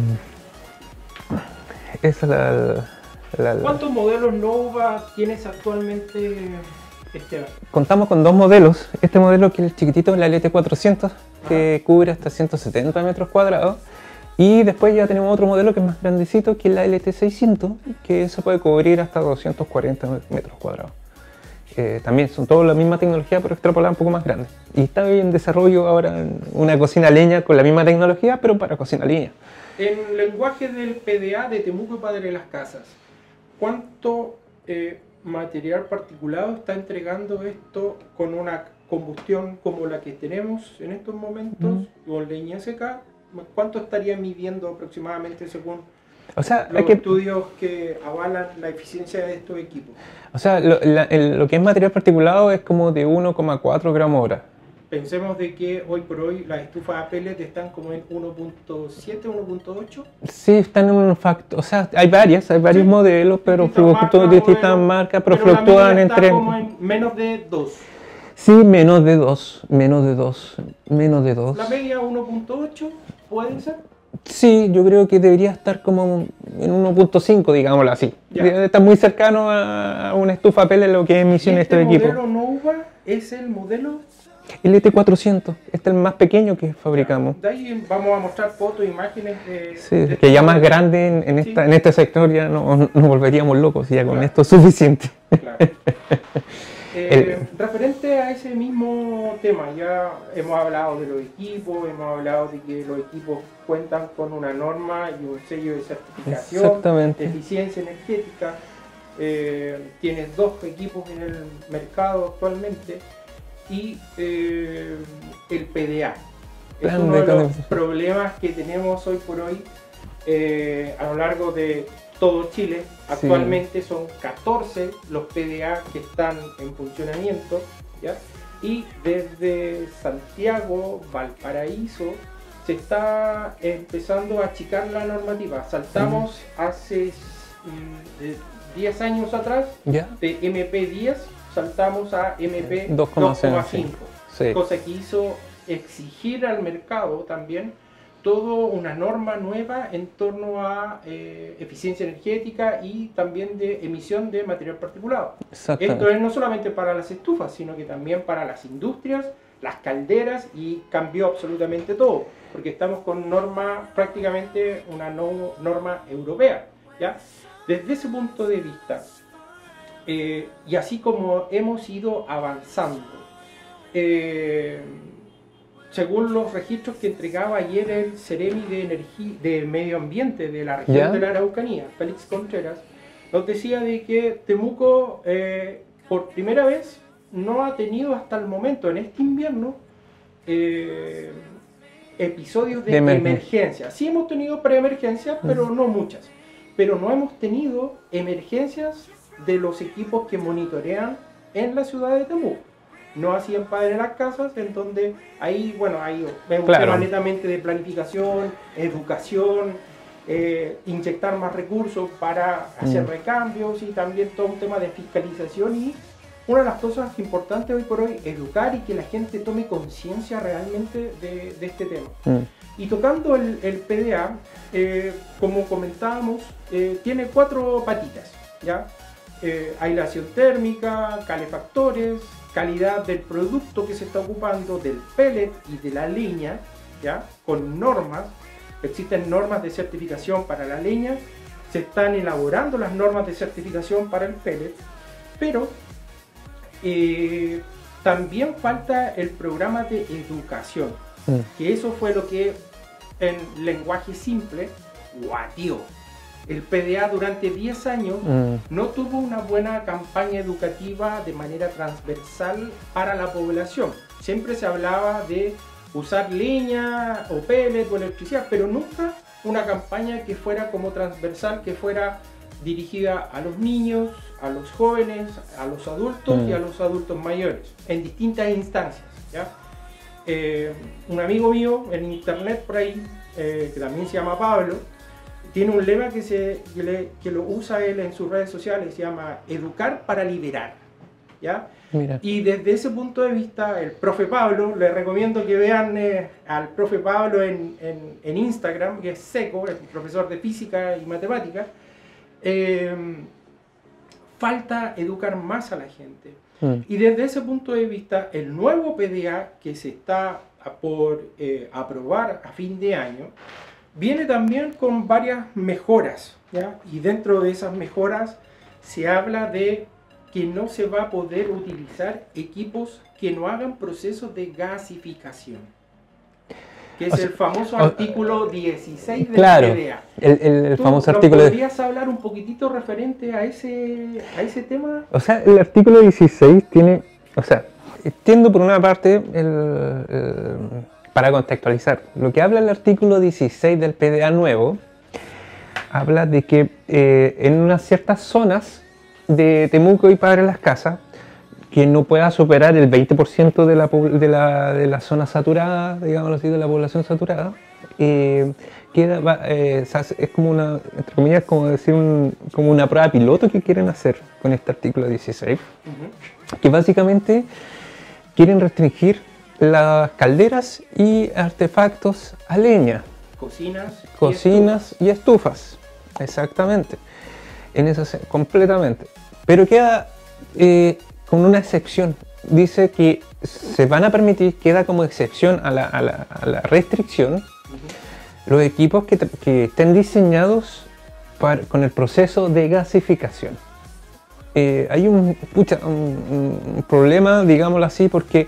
El, esa es la, la, la- ¿Cuántos modelos Nova tienes actualmente, Esteban? Contamos con dos modelos. Este modelo que es el chiquitito, la L T cuatrocientos, que cubre hasta ciento setenta metros cuadrados. Y después ya tenemos otro modelo que es más grandecito, que es la L T seiscientos, que se puede cubrir hasta doscientos cuarenta metros cuadrados. Eh, también son todos la misma tecnología, pero extrapolada un poco más grande. Y está en desarrollo ahora una cocina a leña con la misma tecnología, pero para cocina a leña. En lenguaje del P D A de Temuco y Padre Las Casas, ¿cuánto eh, material particulado está entregando esto con una combustión como la que tenemos en estos momentos, Mm. con leña seca? ¿Cuánto estaría midiendo aproximadamente según O sea, los hay que, estudios que avalan la eficiencia de estos equipos? o sea lo, la- el- lo que es material particulado es como de uno coma cuatro gramos hora. Pensemos de que hoy por hoy las estufas a pellet están como en uno punto siete, uno punto ocho. Sí, están en un factor, o sea, hay varias, hay varios Sí. modelos, pero Distintas fluctúan marcas, distintas modelos, marcas, pero, la fluctúan media está entre... como en menos de dos. Sí, menos de dos, menos de dos, menos de dos. La media uno punto ocho puede ser. Sí, yo creo que debería estar como en uno punto cinco, digámoslo así. Ya. Debe estar muy cercano a una estufa pellet lo que es Y emisión de este estos equipos. modelo Nova es el modelo. El L T cuatrocientos, este es el más pequeño que fabricamos. De ahí vamos a mostrar fotos, imágenes de. Sí, de que este ya más modelo. grande en, en esta, Sí. en este sector ya no- nos volveríamos locos y ya con Claro. esto es suficiente. Claro. Eh, referente a ese mismo tema, ya hemos hablado de los equipos, hemos hablado de que los equipos cuentan con una norma y un sello de certificación Exactamente. de eficiencia energética. Eh, tienes dos equipos en el mercado actualmente y eh, el P D A. Es Plan uno de de los calefacción. problemas que tenemos hoy por hoy eh, a lo largo de todo Chile. Actualmente son catorce los P D A que están en funcionamiento, ¿ya? Y desde Santiago, Valparaíso, se está empezando a achicar la normativa. Saltamos hace mm, eh, diez años atrás, ¿Ya? de M P diez, saltamos a M P dos dos coma coma cinco. cinco. Sí. Cosa que hizo exigir al mercado también toda una norma nueva en torno a eh, eficiencia energética y también de emisión de material particulado. Esto Exactamente. es no solamente para las estufas, sino que también para las industrias, las calderas, y cambió absolutamente todo, porque estamos con norma, prácticamente una no- norma europea, ¿ya? Desde ese punto de vista, eh, y así como hemos ido avanzando, eh, según los registros que entregaba ayer el Ceremi de, Energía, de Medio Ambiente de la región ¿Ya? de la Araucanía, Félix Contreras, nos decía de que Temuco eh, por primera vez no ha tenido hasta el momento, en este invierno, eh, episodios de, De emergen- emergencia. Sí hemos tenido preemergencias, pero no muchas. Pero no hemos tenido emergencias de los equipos que monitorean en la ciudad de Temuco. No así en Padre Las Casas, en donde ahí, bueno, hay un Claro. tema netamente de planificación, educación, eh, inyectar más recursos para hacer Mm. recambios, y también todo un tema de fiscalización y una de las cosas importantes hoy por hoy, educar y que la gente tome conciencia realmente de, de este tema. Mm. Y tocando el, el P D A, eh, como comentábamos, eh, tiene cuatro patitas, ¿ya? Eh, aislación térmica, calefactores, calidad del producto que se está ocupando, del pellet y de la leña, ¿ya? Con normas, existen normas de certificación para la leña, se están elaborando las normas de certificación para el pellet, pero eh, también falta el programa de educación, mm. que eso fue lo que en lenguaje simple guatió. El P D A durante diez años mm. no tuvo una buena campaña educativa de manera transversal para la población. Siempre se hablaba de usar leña o pellet o electricidad, pero nunca una campaña que fuera como transversal, que fuera dirigida a los niños, a los jóvenes, a los adultos mm. y a los adultos mayores, en distintas instancias, ¿ya? Eh, un amigo mío en internet por ahí, eh, que también se llama Pablo, tiene un lema que, se, que, le, que lo usa él en sus redes sociales, se llama educar para liberar, ¿ya? Mira. Y desde ese punto de vista, el profe Pablo, les recomiendo que vean eh, al profe Pablo en, en, en Instagram, que es Seco, es profesor de física y matemática. Eh, falta educar más a la gente. Mm. Y desde ese punto de vista, el nuevo P D A que se está por eh, aprobar a fin de año, viene también con varias mejoras, ¿ya? Y dentro de esas mejoras se habla de que no se va a poder utilizar equipos que no hagan procesos de gasificación, que es o sea, el famoso o, artículo dieciséis del claro, P D A. El, el, el ¿Tú famoso artículo. ¿Podrías de... hablar un poquitito referente a ese, a ese tema? O sea, el artículo dieciséis tiene, o sea, entiendo por una parte, el, el, para contextualizar, lo que habla el artículo dieciséis del P D A nuevo, habla de que eh, en unas ciertas zonas de Temuco y Padre Las Casas, que no pueda superar el veinte por ciento de la, de la, de la zona saturada, digámoslo así, de la población saturada, eh, queda, eh, es como una, entre comillas, como decir un, como una prueba piloto que quieren hacer con este artículo dieciséis, uh-huh. que básicamente quieren restringir las calderas y artefactos a leña. Cocinas, Cocinas y estufas, y estufas exactamente. En eso se, completamente. Pero queda eh, con una excepción. Dice que se van a permitir, queda como excepción a la, a la, a la restricción, uh-huh. los equipos que, que estén diseñados para, con el proceso de gasificación. Eh, hay un, pucha, un, un problema, digámoslo así, porque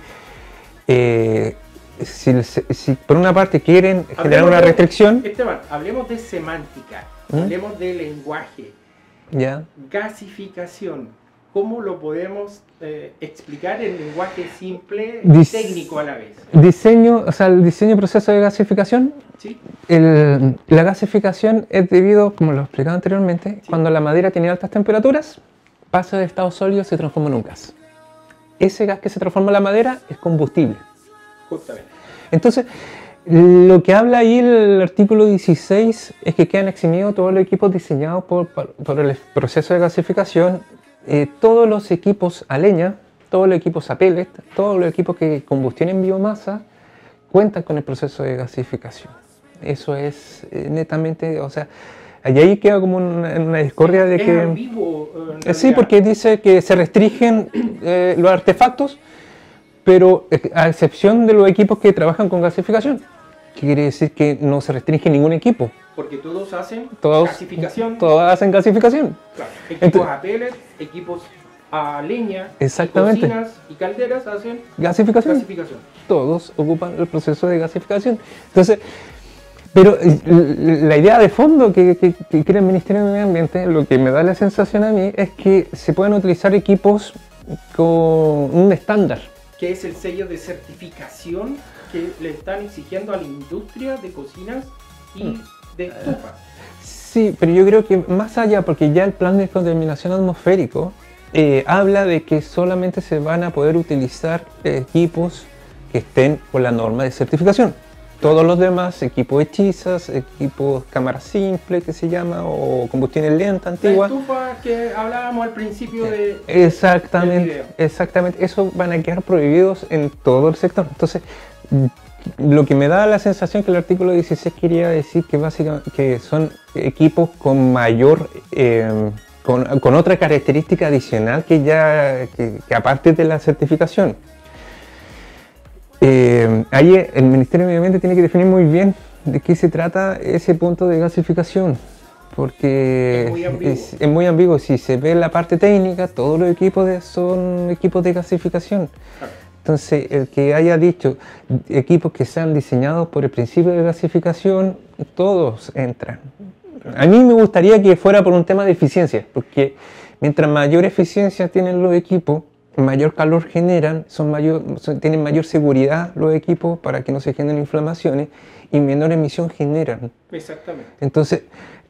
eh, si, si por una parte quieren hablemos generar una restricción... De, Esteban, hablemos de semántica, ¿Mm? hablemos de lenguaje. ¿Ya? Gasificación, ¿cómo lo podemos eh, explicar en lenguaje simple y Dis técnico a la vez? Diseño, o sea, el diseño y proceso de gasificación. ¿Sí? El, la gasificación es debido, como lo explicaba anteriormente, ¿sí? cuando la madera tiene altas temperaturas, pasa de estado sólido y se transforma en un gas. Ese gas que se transforma en la madera es combustible. Justamente. Entonces, lo que habla ahí el artículo dieciséis es que quedan eximidos todos los equipos diseñados por, por, por el proceso de gasificación, eh, todos los equipos a leña, todos los equipos a pellet, todos los equipos que combustionen biomasa, cuentan con el proceso de gasificación. Eso es eh, netamente, o sea, y ahí queda como una, una discordia de es que... ambiguo, eh, sí, porque dice que se restringen eh, los artefactos, pero a excepción de los equipos que trabajan con gasificación. ¿Qué quiere decir? Que no se restringe ningún equipo. Porque todos hacen todos, gasificación. Todos hacen gasificación. Claro. Equipos Entonces, a pellet, equipos a leña, exactamente. Y cocinas y calderas hacen gasificación. gasificación. Todos ocupan el proceso de gasificación. Entonces, pero la idea de fondo que, que, que quiere el Ministerio de Medio Ambiente, lo que me da la sensación a mí, es que se pueden utilizar equipos con un estándar. Que es el sello de certificación que le están exigiendo a la industria de cocinas y de estufas. Sí, pero yo creo que más allá, porque ya el plan de contaminación atmosférico eh, habla de que solamente se van a poder utilizar equipos que estén con la norma de certificación. Todos los demás, equipos hechizas, equipos cámara simple que se llama, o combustión lenta antigua. La estufa que hablábamos al principio de... Exactamente, exactamente. Eso van a quedar prohibidos en todo el sector. Entonces, lo que me da la sensación que el artículo dieciséis quería decir que básicamente que son equipos con mayor... Eh, Con, con otra característica adicional que ya, que, que aparte de la certificación. Eh, ahí el Ministerio de Medio Ambiente tiene que definir muy bien de qué se trata ese punto de gasificación, porque es muy ambiguo. Es, es muy ambiguo. Si se ve la parte técnica, todos los equipos de, son equipos de gasificación. Claro. Entonces, el que haya dicho equipos que sean diseñados por el principio de gasificación, todos entran. A mí me gustaría que fuera por un tema de eficiencia, porque mientras mayor eficiencia tienen los equipos, mayor calor generan, son mayor, son, tienen mayor seguridad los equipos para que no se generen inflamaciones y menor emisión generan. Exactamente. Entonces,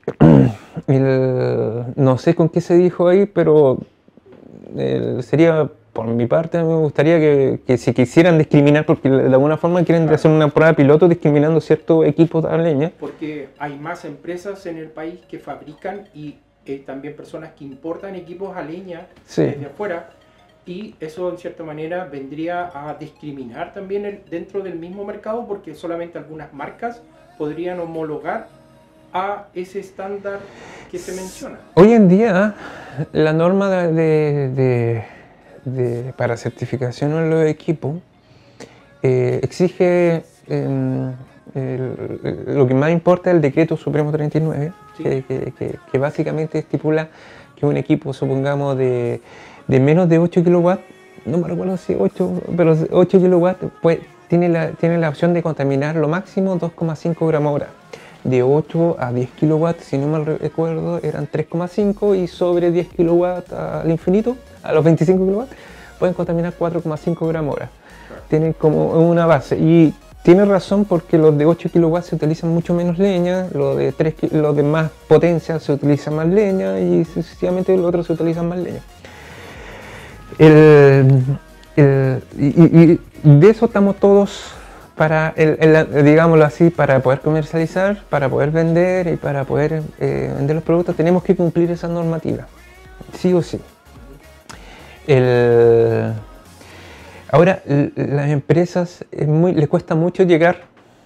el, no sé con qué se dijo ahí, pero el, sería, por mi parte, me gustaría que, que si quisieran discriminar, porque de alguna forma quieren claro. hacer una prueba piloto discriminando ciertos equipos de leña. Porque hay más empresas en el país que fabrican y eh, también personas que importan equipos a leña sí. desde afuera, y eso en cierta manera vendría a discriminar también el, dentro del mismo mercado, porque solamente algunas marcas podrían homologar a ese estándar que se menciona. Hoy en día la norma de, de, de De, para certificación en los equipos eh, exige eh, el, lo que más importa es el decreto supremo treinta y nueve sí. que, que, que, que básicamente estipula que un equipo, supongamos de, de menos de ocho kilowatts, no me recuerdo si ocho, pero ocho kilowatts, pues tiene la, tiene la opción de contaminar lo máximo dos coma cinco gramos hora. De ocho a diez kilowatts, si no mal recuerdo, eran tres coma cinco, y sobre diez kilowatts al infinito, a los veinticinco kilowatts, pueden contaminar cuatro coma cinco gramos hora. Tienen como una base, y tiene razón porque los de ocho kilowatts se utilizan mucho menos leña, los de, tres, los de más potencia se utiliza más leña, y sucesivamente los otros se utilizan más leña. El, el, y, y, y de eso estamos todos... para, el, el, digámoslo así, para poder comercializar, para poder vender y para poder eh, vender los productos, tenemos que cumplir esa normativa, sí o sí. El, ahora, las empresas, es muy, les cuesta mucho llegar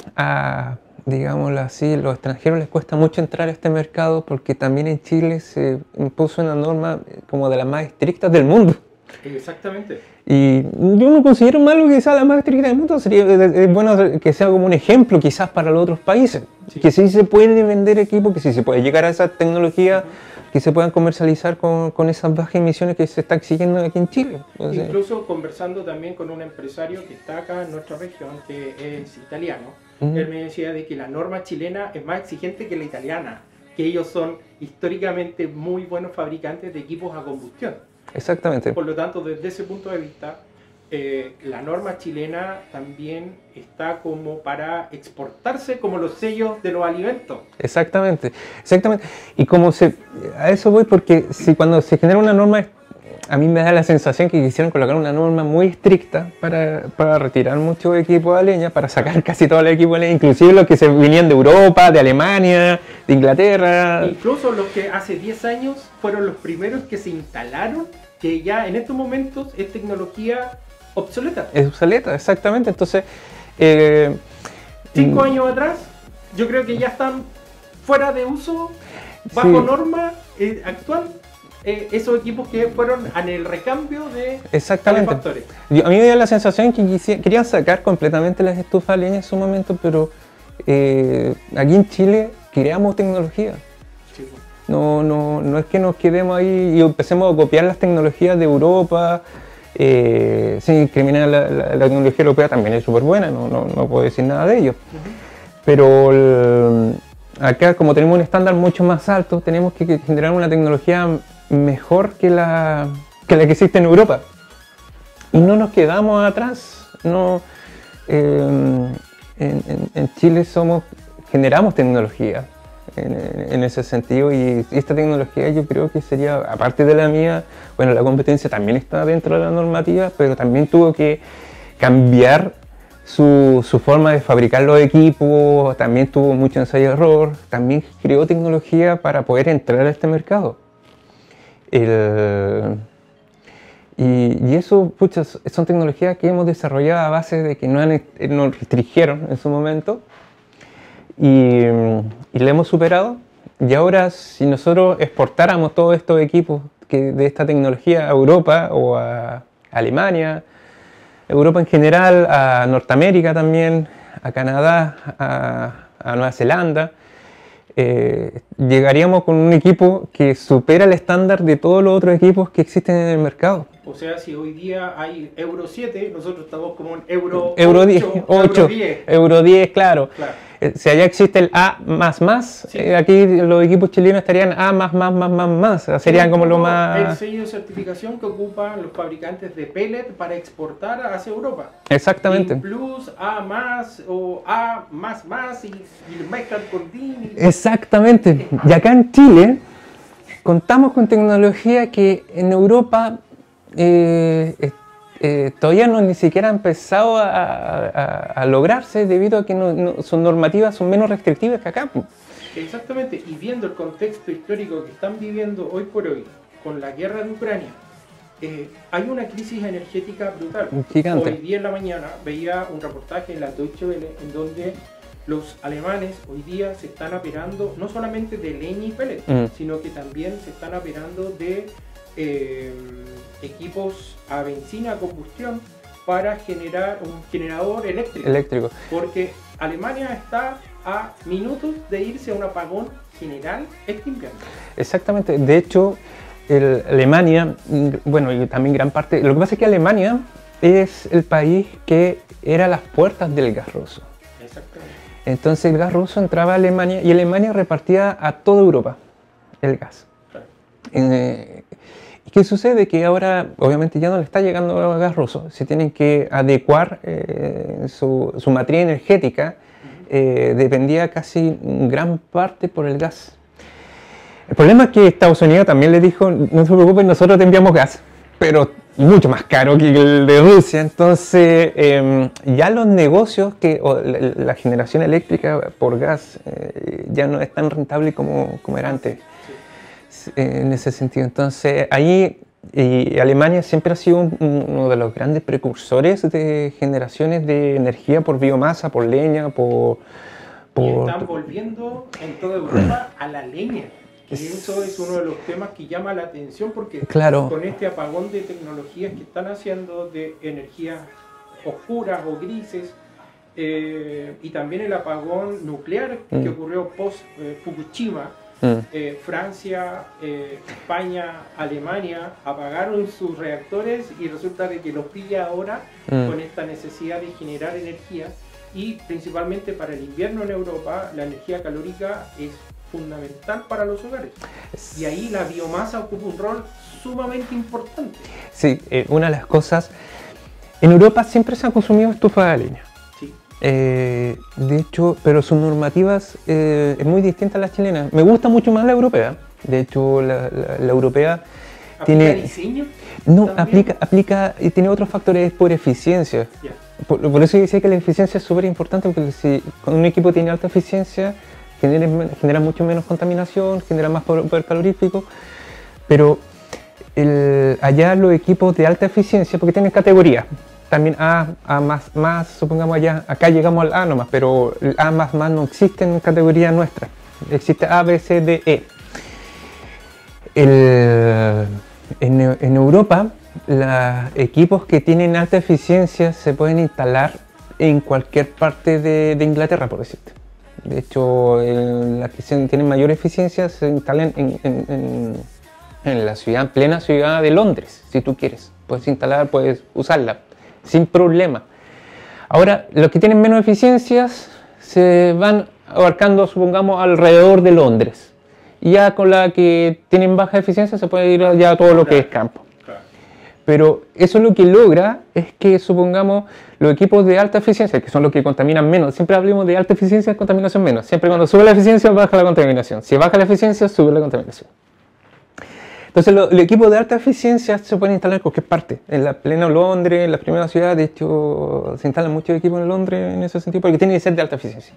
a, digámoslo así, los extranjeros les cuesta mucho entrar a este mercado, porque también en Chile se impuso una norma como de las más estrictas del mundo. Exactamente. Y yo no considero malo que sea la más estricta del mundo, sería es bueno que sea como un ejemplo quizás para los otros países, sí. que sí se puede vender equipos, que sí se puede llegar a esa tecnología, uh-huh. que se puedan comercializar con, con esas bajas emisiones que se está exigiendo aquí en Chile. Entonces, incluso conversando también con un empresario que está acá en nuestra región, que es italiano, uh-huh. él me decía de que la norma chilena es más exigente que la italiana, que ellos son históricamente muy buenos fabricantes de equipos a combustión. Exactamente. Por lo tanto, desde ese punto de vista, eh, la norma chilena también está como para exportarse como los sellos de los alimentos. Exactamente, exactamente. Y como se, a eso voy, porque si cuando se genera una norma, a mí me da la sensación que quisieron colocar una norma muy estricta para, para retirar muchos equipos de leña, para sacar casi todos los equipos de leña, inclusive los que se venían de Europa, de Alemania, de Inglaterra. Incluso los que hace diez años fueron los primeros que se instalaron, que ya en estos momentos es tecnología obsoleta. Es obsoleta, exactamente. Entonces, eh, cinco años atrás, yo creo que ya están fuera de uso, bajo sí. norma eh, actual. Eh, esos equipos que fueron en el recambio de calefactores. A mí me dio la sensación que quisiera, querían sacar completamente las estufas de leña en su momento, pero eh, aquí en Chile creamos tecnología. Sí. No, no, no es que nos quedemos ahí y empecemos a copiar las tecnologías de Europa. Eh, sin discriminar la, la, la tecnología europea también es súper buena, no, no, no puedo decir nada de ello. Uh-huh. Pero el, acá, como tenemos un estándar mucho más alto, tenemos que generar una tecnología mejor que la, que la que existe en Europa. Y no nos quedamos atrás. No, eh, en, en, en Chile somos, generamos tecnología en, en ese sentido, y esta tecnología yo creo que sería, aparte de la mía, bueno, la competencia también está dentro de la normativa, pero también tuvo que cambiar su, su forma de fabricar los equipos, también tuvo mucho ensayo y error, también creó tecnología para poder entrar a este mercado. El, y, y eso, pucha, son tecnologías que hemos desarrollado a base de que no han, nos restringieron en su momento y, y le hemos superado. Y ahora, si nosotros exportáramos todos estos equipos que, de esta tecnología a Europa o a Alemania, Europa en general, a Norteamérica también, a Canadá, a, a Nueva Zelanda, eh, llegaríamos con un equipo que supera el estándar de todos los otros equipos que existen en el mercado. O sea, si hoy día hay Euro siete, nosotros estamos como en Euro, Euro diez, ocho, Euro diez. Euro diez, claro. Claro. Eh, Si allá existe el A más más, Sí. eh, aquí los equipos chilenos estarían A más más más más más, o sea, serían como lo El más... sello de certificación que ocupan los fabricantes de pellet para exportar hacia Europa. Exactamente. In plus, A más o A más más y, y mezclan con D I N. Exactamente. Y acá en Chile contamos con tecnología que en Europa eh, eh, eh, todavía no ni siquiera ha empezado a, a- a lograrse debido a que no- no- sus normativas son menos restrictivas que acá. Exactamente, y viendo el contexto histórico que están viviendo hoy por hoy con la guerra de Ucrania, eh, hay una crisis energética brutal. Gigante. Hoy día en la mañana veía un reportaje en la Deutsche Welle en donde los alemanes hoy día se están aperando no solamente de leña y pellet, Mm. sino que también se están aperando de eh, equipos a benzina a combustión para generar un generador eléctrico. Eléctrico. Porque Alemania está a minutos de irse a un apagón general este invierno. Exactamente. De hecho, el- Alemania, mm, bueno, y también gran parte... Lo que pasa es que Alemania es el país que era las puertas del gas ruso. Exactamente. Entonces el gas ruso entraba a Alemania y Alemania repartía a toda Europa el gas. Claro. Eh, ¿Y qué sucede? Que ahora obviamente ya no le está llegando el gas ruso, se tienen que adecuar eh, su, su matriz energética, eh, dependía casi en gran parte por el gas. El problema es que Estados Unidos también le dijo, no se preocupen, nosotros te enviamos gas, pero mucho más caro que el de Rusia. Entonces eh, ya los negocios, que, o la, la generación eléctrica por gas eh, ya no es tan rentable como, como era antes. En ese sentido, entonces ahí y Alemania siempre ha sido un- uno de los grandes precursores de generaciones de energía por biomasa, por leña, por... Y por están volviendo en toda Europa a la leña. Y eso es uno de los temas que llama la atención porque Claro. con este apagón de tecnologías que están haciendo de energías oscuras o grises eh, y también el apagón nuclear que Mm. ocurrió post eh, Fukushima, Mm, eh, Francia, eh, España, Alemania apagaron sus reactores y resulta de que los pilla ahora Mm. con esta necesidad de generar energía y principalmente para el invierno en Europa la energía calórica es fundamental para los hogares y ahí la biomasa ocupa un rol sumamente importante. sí, eh, una de las cosas... En Europa siempre se ha consumido estufa de leña. Sí. Eh, de hecho, pero sus normativas eh, es muy distinta a las chilenas. Me gusta mucho más la europea. De hecho, la, la- la europea ¿Aplica tiene... diseño? No, también? aplica, aplica y tiene otros factores por eficiencia. Ya. Por, por eso yo decía que la eficiencia es súper importante, porque si cuando un equipo tiene alta eficiencia, genera, men- genera mucho menos contaminación, genera más poder poder calorífico, pero el- allá los equipos de alta eficiencia, porque tienen categorías, también A, A más, más, supongamos allá, acá llegamos al A nomás, pero el A más más no existe en categoría nuestra, existe A, B, C, D, E. El- en, en Europa, los equipos que tienen alta eficiencia se pueden instalar en cualquier parte de, de Inglaterra, por decirte. De hecho, el- las que se- tienen mayor eficiencia se instalan en, en- en- en la ciudad, en plena ciudad de Londres, si tú quieres. Puedes instalar, puedes usarla, sin problema. Ahora, los que tienen menos eficiencias se van abarcando, supongamos, alrededor de Londres. Y ya con la que tienen baja eficiencia se puede ir ya a todo lo que es campo. Claro. Pero eso lo que logra es que, supongamos, los equipos de alta eficiencia, que son los que contaminan menos, siempre hablamos de alta eficiencia, contaminación menos. Siempre cuando sube la eficiencia, baja la contaminación. Si baja la eficiencia, sube la contaminación. Entonces los el equipos de alta eficiencia se pueden instalar en cualquier parte. En la plena Londres, en la primera ciudad, de hecho, se instalan muchos equipos en Londres en ese sentido, porque tienen que ser de alta eficiencia.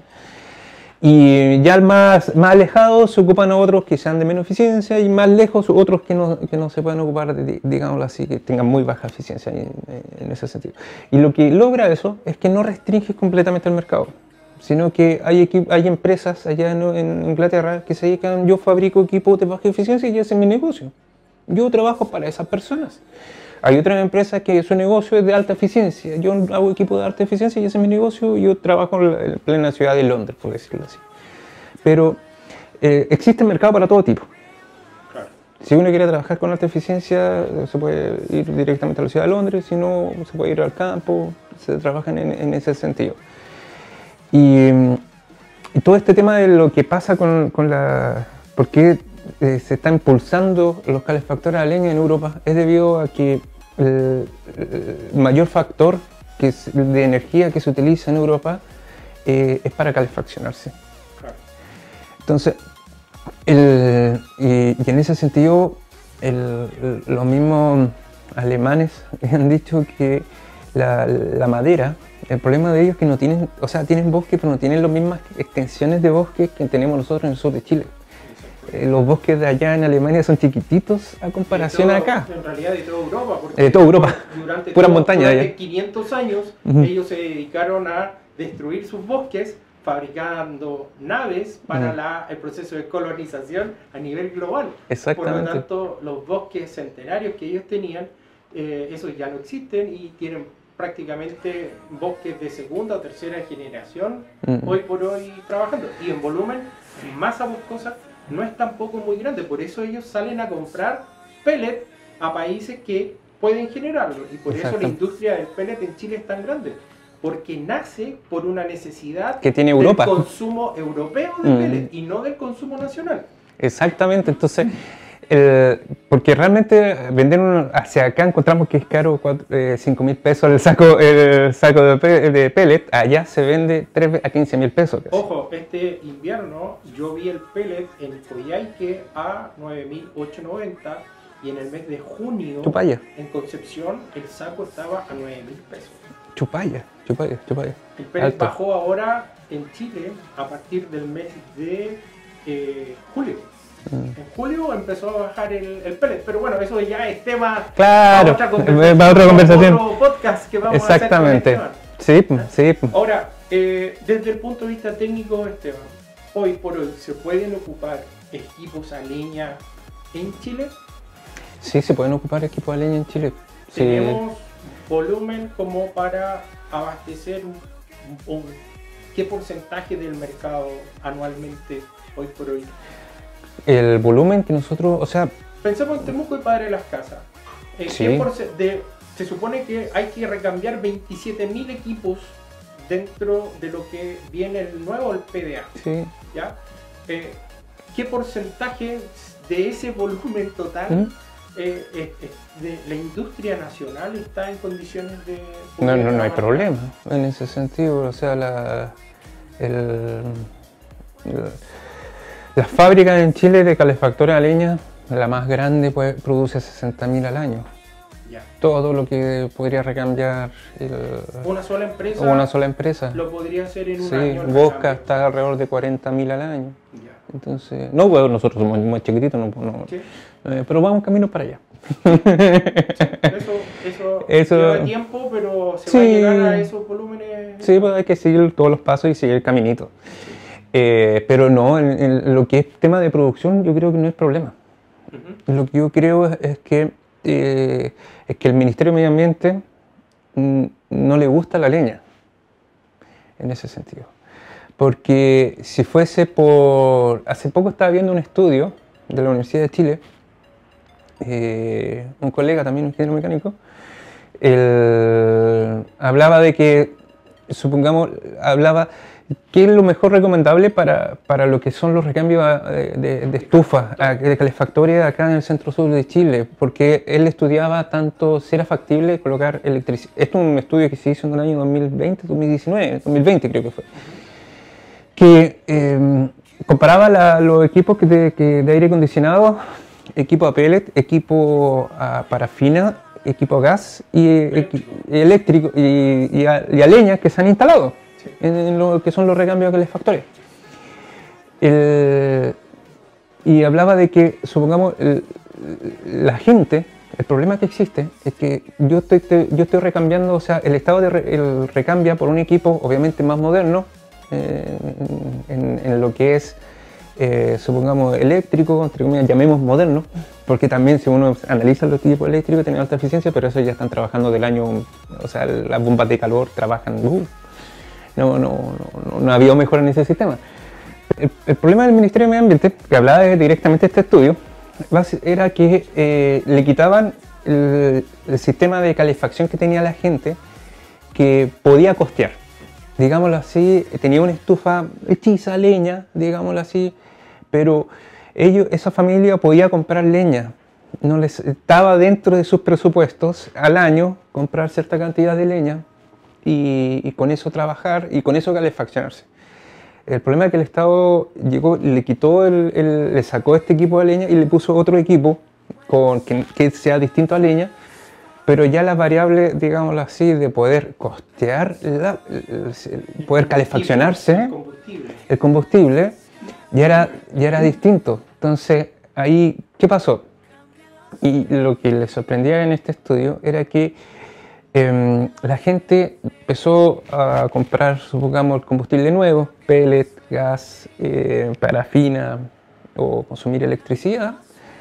Y ya al más, más alejado se ocupan otros que sean de menos eficiencia y más lejos otros que no, que no se pueden ocupar, de, digámoslo así, que tengan muy baja eficiencia en, en ese sentido. Y lo que logra eso es que no restringe completamente el mercado, sino que hay, hay empresas allá en, en Inglaterra que se dedican, yo fabrico equipos de baja eficiencia y ese es mi negocio. Yo trabajo para esas personas. Hay otras empresas que su negocio es de alta eficiencia. Yo hago equipo de alta eficiencia y ese es mi negocio. Yo trabajo en plena ciudad de Londres, por decirlo así. Pero eh, existe mercado para todo tipo. Claro. Si uno quiere trabajar con alta eficiencia, se puede ir directamente a la ciudad de Londres. Si no, se puede ir al campo. Se trabaja en, en ese sentido. Y, y todo este tema de lo que pasa con, con la... ¿Por qué eh, se está impulsando los calefactores a leña en Europa? Es debido a que el, el mayor factor que es de energía que se utiliza en Europa eh, es para calefaccionarse. Claro. Entonces, el, y, y en ese sentido, el, el, los mismos alemanes han dicho que la, la madera, el problema de ellos es que no tienen, o sea, tienen bosque, pero no tienen las mismas extensiones de bosque que tenemos nosotros en el sur de Chile. Eh, los bosques de allá en Alemania son chiquititos a comparación todo, a acá. En realidad de toda Europa. Porque de toda Europa, durante pura todo, montaña durante allá. quinientos años, uh-huh. ellos se dedicaron a destruir sus bosques, fabricando naves para uh-huh. la, el proceso de colonización a nivel global. Exactamente. Por lo tanto, los bosques centenarios que ellos tenían, eh, esos ya no existen y tienen prácticamente bosques de segunda o tercera generación uh-huh. hoy por hoy trabajando. Y en volumen, masa boscosa, no es tampoco muy grande, por eso ellos salen a comprar pellet a países que pueden generarlo, y por Exacto. eso la industria del pellet en Chile es tan grande, porque nace por una necesidad que tiene Europa. Del consumo europeo de mm. pellet y no del consumo nacional. Exactamente, entonces, el, porque realmente vender un, hacia acá encontramos que es caro eh, cinco mil pesos el saco, el saco de, pe, de pellet, allá se vende tres a quince mil pesos. Casi. Ojo, este invierno yo vi el pellet en Coyhaique a nueve mil ochocientos noventa y en el mes de junio Chupaya. En Concepción el saco estaba a nueve mil pesos. Chupaya, chupaya, chupaya. El pellet Alto. Bajó ahora en Chile a partir del mes de eh, julio. En julio empezó a bajar el, el pellet, pero bueno, eso ya es tema claro, para otra conversación, para otra conversación. Otro podcast que vamos Exactamente. a hacer con Esteban. Sí, sí. Ahora, eh, desde el punto de vista técnico, Esteban, hoy por hoy, ¿se pueden ocupar equipos a leña en Chile? Sí, se pueden ocupar equipos a leña en Chile. ¿Tenemos sí. volumen como para abastecer un, un, un, qué porcentaje del mercado anualmente hoy por hoy? El volumen que nosotros, o sea... Pensemos en Temuco y Padre Las Casas. ¿En sí. qué porce- de, se supone que hay que recambiar veintisiete mil equipos dentro de lo que viene el nuevo, el P D A. Sí. ¿Ya? Eh, ¿Qué porcentaje de ese volumen total ¿Mm? eh, eh, eh, de la industria nacional está en condiciones de... No, no, no hay problema en ese sentido. O sea, la... El, el, las fábricas en Chile de calefactores a leña, la más grande pues, produce sesenta mil al año. Ya. Todo lo que podría recambiar el, una sola empresa. Una sola empresa. Lo podría hacer en un sí, año. Bosca está alrededor de cuarenta mil al año. Ya. Entonces, no, bueno, nosotros somos más chiquititos, no, no, ¿sí? eh, pero vamos camino para allá. Sí, eso, eso, eso lleva tiempo, pero se sí, va a llegar a esos volúmenes. Sí, pues hay que seguir todos los pasos y seguir el caminito. Eh, pero no, en, en lo que es tema de producción yo creo que no es problema. Uh-huh. Lo que yo creo es, es, que, eh, es que el Ministerio de Medio Ambiente mm, no le gusta la leña, en ese sentido. Porque si fuese por... Hace poco estaba viendo un estudio de la Universidad de Chile, eh, un colega también, un ingeniero mecánico, él hablaba de que, supongamos, hablaba... ¿Qué es lo mejor recomendable para, para lo que son los recambios de, de, de estufas, de calefactores acá en el centro sur de Chile? Porque él estudiaba tanto si era factible colocar electricidad. Esto es un estudio que se hizo en el año dos mil veinte, dos mil diecinueve, dos mil veinte creo que fue. Que eh, comparaba la, los equipos de, que, de aire acondicionado equipo a pellet, equipo a parafina, equipo a gas y equi eléctrico y, y, a, y a leña que se han instalado sí. en, en lo que son los recambios calefactores. El, y hablaba de que, supongamos, el, la gente, el problema que existe es que yo estoy, te, yo estoy recambiando, o sea, el Estado de re, el recambia por un equipo obviamente más moderno eh, en, en lo que es, eh, supongamos, eléctrico, entre comillas, llamemos moderno, porque también si uno analiza los equipos eléctricos tienen alta eficiencia, pero esos ya están trabajando del año, o sea, las bombas de calor trabajan, uh, no, no, no, no ha habido mejora en ese sistema. El, el problema del Ministerio de Medio Ambiente, que hablaba directamente de este estudio, era que eh, le quitaban el, el sistema de calefacción que tenía la gente que podía costear. Digámoslo así, tenía una estufa hechiza, leña, digámoslo así, pero ellos, esa familia podía comprar leña. No les estaba dentro de sus presupuestos al año comprar cierta cantidad de leña y, y con eso trabajar y con eso calefaccionarse. El problema es que el Estado llegó, le quitó, el, el, le sacó este equipo de leña y le puso otro equipo con, que, que sea distinto a leña, pero ya la variable, digámoslo así, de poder costear, la, el, el, poder calefaccionarse, el combustible, el combustible ya, era, ya era distinto. Entonces, ahí, ¿qué pasó? Y lo que les sorprendía en este estudio era que Eh, la gente empezó a comprar, supongamos, el combustible nuevo, pellet, gas, eh, parafina o consumir electricidad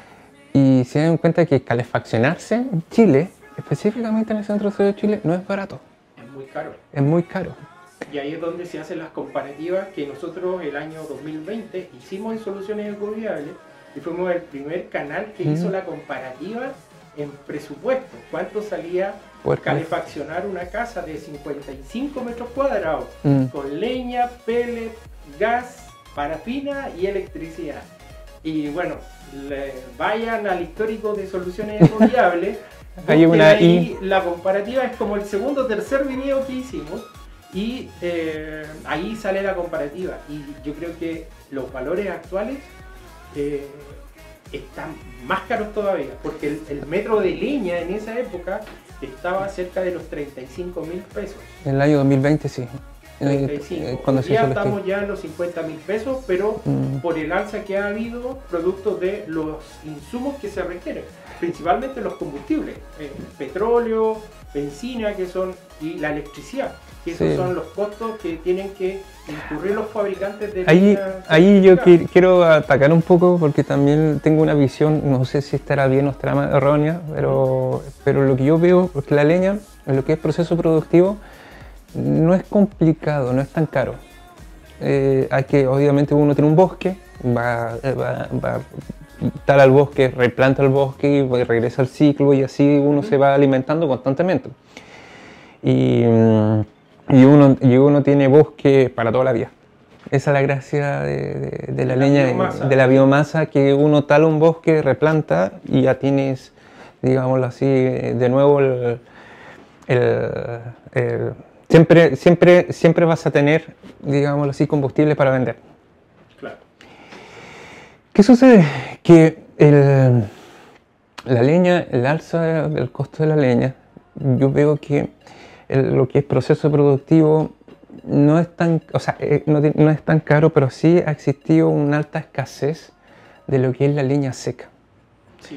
y se dan cuenta que calefaccionarse en Chile, específicamente en el centro de Chile, no es barato. Es muy caro. Es muy caro. Y ahí es donde se hacen las comparativas que nosotros el año dos mil veinte hicimos en Soluciones Ecoviables y fuimos el primer canal que mm. hizo la comparativa en presupuesto. ¿Cuánto salía Puerto. calefaccionar una casa de cincuenta y cinco metros cuadrados mm. con leña, pellet, gas, parafina y electricidad? Y bueno, le, vayan al histórico de Soluciones Ecoviables. Hay una ahí, y... La comparativa es como el segundo o tercer video que hicimos y eh, ahí sale la comparativa. Y yo creo que los valores actuales eh, están más caros todavía, porque el, el metro de leña en esa época estaba cerca de los treinta y cinco mil pesos. En el año dos mil veinte sí. treinta y cinco. Cuando ya estamos ya en los cincuenta mil pesos, pero mm. por el alza que ha habido, producto de los insumos que se requieren, principalmente los combustibles, eh, petróleo, benzina, que son, y la electricidad, que esos sí. son los costos que tienen que incurrir los fabricantes de ahí, ahí yo qui quiero atacar un poco porque también tengo una visión, no sé si estará bien o estará errónea, pero, pero lo que yo veo es que la leña, en lo que es proceso productivo, no es complicado, no es tan caro. Eh, hay que, obviamente uno tiene un bosque, va, va, va tala el bosque, replanta el bosque y regresa al ciclo y así uno uh-huh. se va alimentando constantemente. Y, y, uno, y uno tiene bosque para toda la vida. Esa es la gracia de, de, de la, la leña, biomasa. de la biomasa, que uno tala un bosque, replanta y ya tienes, digámoslo así, de nuevo el, el, el siempre, siempre, siempre vas a tener, digámoslo así, combustible para vender. Claro. ¿Qué sucede? Que el, la leña, el alza del costo de la leña, yo veo que el, lo que es proceso productivo no es tan, o sea, eh, no, no es tan caro, pero sí ha existido una alta escasez de lo que es la leña seca. Sí.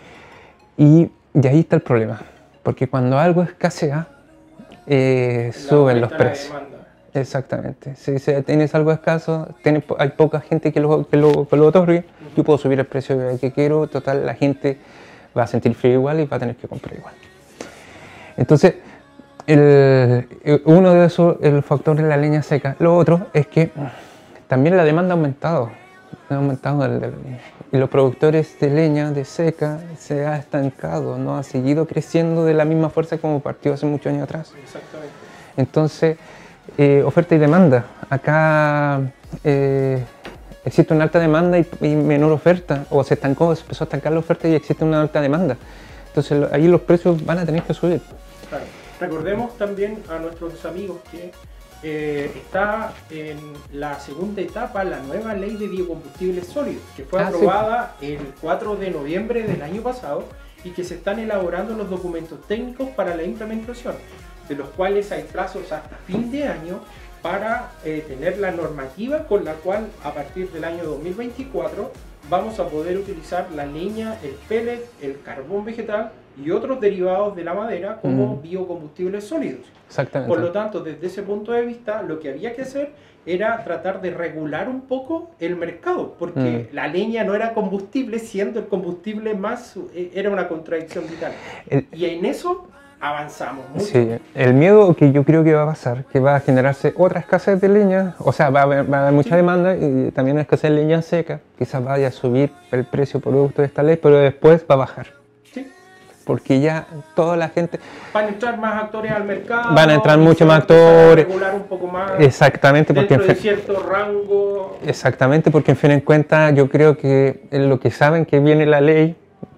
Y de ahí está el problema, porque cuando algo escasea, eh, suben los precios. Exactamente. Si, si tienes algo escaso, tienes, hay poca gente que lo, que lo, que lo otorgue, uh-huh. yo puedo subir el precio que quiero, total, la gente va a sentir frío igual y va a tener que comprar igual. Entonces, el, uno de esos, el factor de la leña seca. Lo otro es que también la demanda ha aumentado. Ha aumentado el, el, y los productores de leña, de seca, se ha estancado, no ha seguido creciendo de la misma fuerza como partió hace muchos años atrás. Exactamente. Entonces, eh, oferta y demanda. Acá eh, existe una alta demanda y, y menor oferta, o se estancó, se empezó a estancar la oferta y existe una alta demanda. Entonces, lo, ahí los precios van a tener que subir. Claro. Recordemos también a nuestros amigos que eh, está en la segunda etapa la nueva ley de biocombustibles sólidos, que fue Ah, aprobada el cuatro de noviembre del año pasado y que se están elaborando los documentos técnicos para la implementación, de los cuales hay plazos hasta fin de año para eh, tener la normativa con la cual a partir del año dos mil veinticuatro vamos a poder utilizar la leña, el pellet, el carbón vegetal y otros derivados de la madera como Mm. biocombustibles sólidos. Exactamente. Por lo tanto, desde ese punto de vista, lo que había que hacer era tratar de regular un poco el mercado, porque Mm. la leña no era combustible, siendo el combustible más, eh, era una contradicción vital. El- Y en eso avanzamos mucho. Sí, el miedo que yo creo que va a pasar, que va a generarse otra escasez de leña, o sea, va a haber, va a haber mucha Sí. demanda y también una escasez de leña seca, quizás vaya a subir el precio producto de esta ley, pero después va a bajar, Sí. porque ya toda la gente, Van a entrar más actores al mercado. Van a entrar y muchos se va a más empezar a actores. regular un poco más exactamente porque, dentro en de fin, cierto rango. exactamente porque en fin en cuenta yo creo que en lo que saben que viene la ley,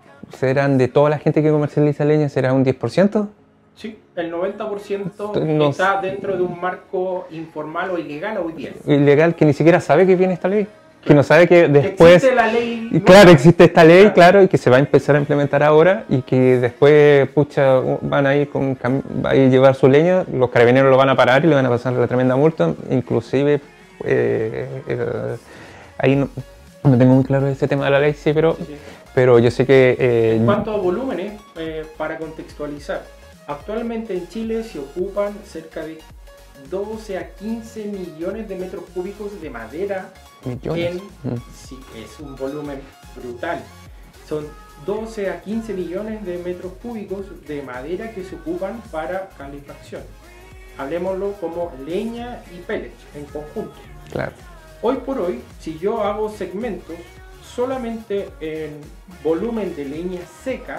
serán de toda la gente que comercializa leña, será un diez por ciento. Sí, el noventa por ciento No está dentro de un marco informal o ilegal hoy día. Ilegal que ni siquiera sabe que viene esta ley, que no sabe que Que después... existe la ley. Y claro, existe esta ley, Claro. claro, y que se va a empezar a implementar ahora y que después, pucha, van a ir con cam- va a ir llevar su leña, los carabineros lo van a parar y le van a pasar la tremenda multa, inclusive, eh, eh, ahí no, no tengo muy claro ese tema de la ley, sí, pero, Sí, sí. pero yo sé que... eh, En cuanto a volúmenes, eh, para contextualizar, actualmente en Chile se ocupan cerca de doce a quince millones de metros cúbicos de madera millones. en... Mm. Sí, es un volumen brutal. Son doce a quince millones de metros cúbicos de madera que se ocupan para calefacción. Hablemoslo como leña y pellets en conjunto. Claro. Hoy por hoy, si yo hago segmentos, solamente en volumen de leña seca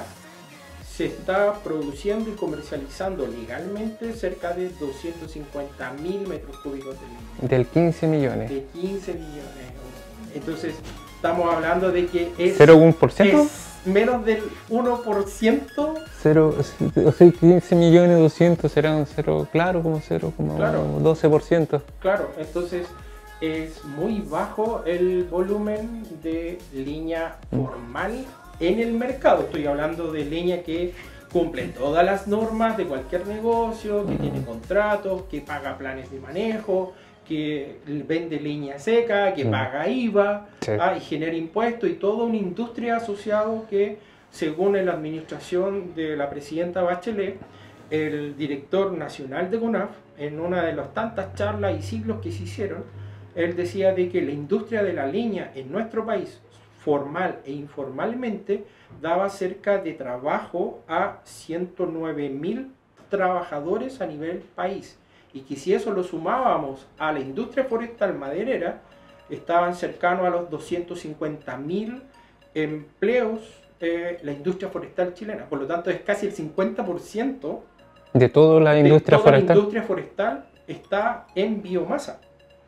se está produciendo y comercializando legalmente cerca de doscientos cincuenta mil metros cúbicos de leña, Del quince millones. de quince millones. Entonces, estamos hablando de que es, ¿cero coma uno por ciento? es menos del uno por ciento. Cero, o sea, quince millones doscientos serán cero, claro, como cero coma Claro. doce por ciento. Claro, entonces es muy bajo el volumen de leña formal en el mercado. Estoy hablando de leña que cumple todas las normas de cualquier negocio, que Mm. tiene contratos, que paga planes de manejo, que vende leña seca, que Mm. paga I V A, Sí. ah, y genera impuestos y toda una industria asociada que, según la administración de la presidenta Bachelet, el director nacional de CONAF, en una de las tantas charlas y ciclos que se hicieron, él decía de que la industria de la leña en nuestro país, formal e informalmente, daba cerca de trabajo a ciento nueve mil trabajadores a nivel país. Y que si eso lo sumábamos a la industria forestal maderera, estaban cercanos a los doscientos cincuenta mil empleos eh, la industria forestal chilena. Por lo tanto, es casi el cincuenta por ciento De toda la de industria toda forestal. la industria forestal está en biomasa.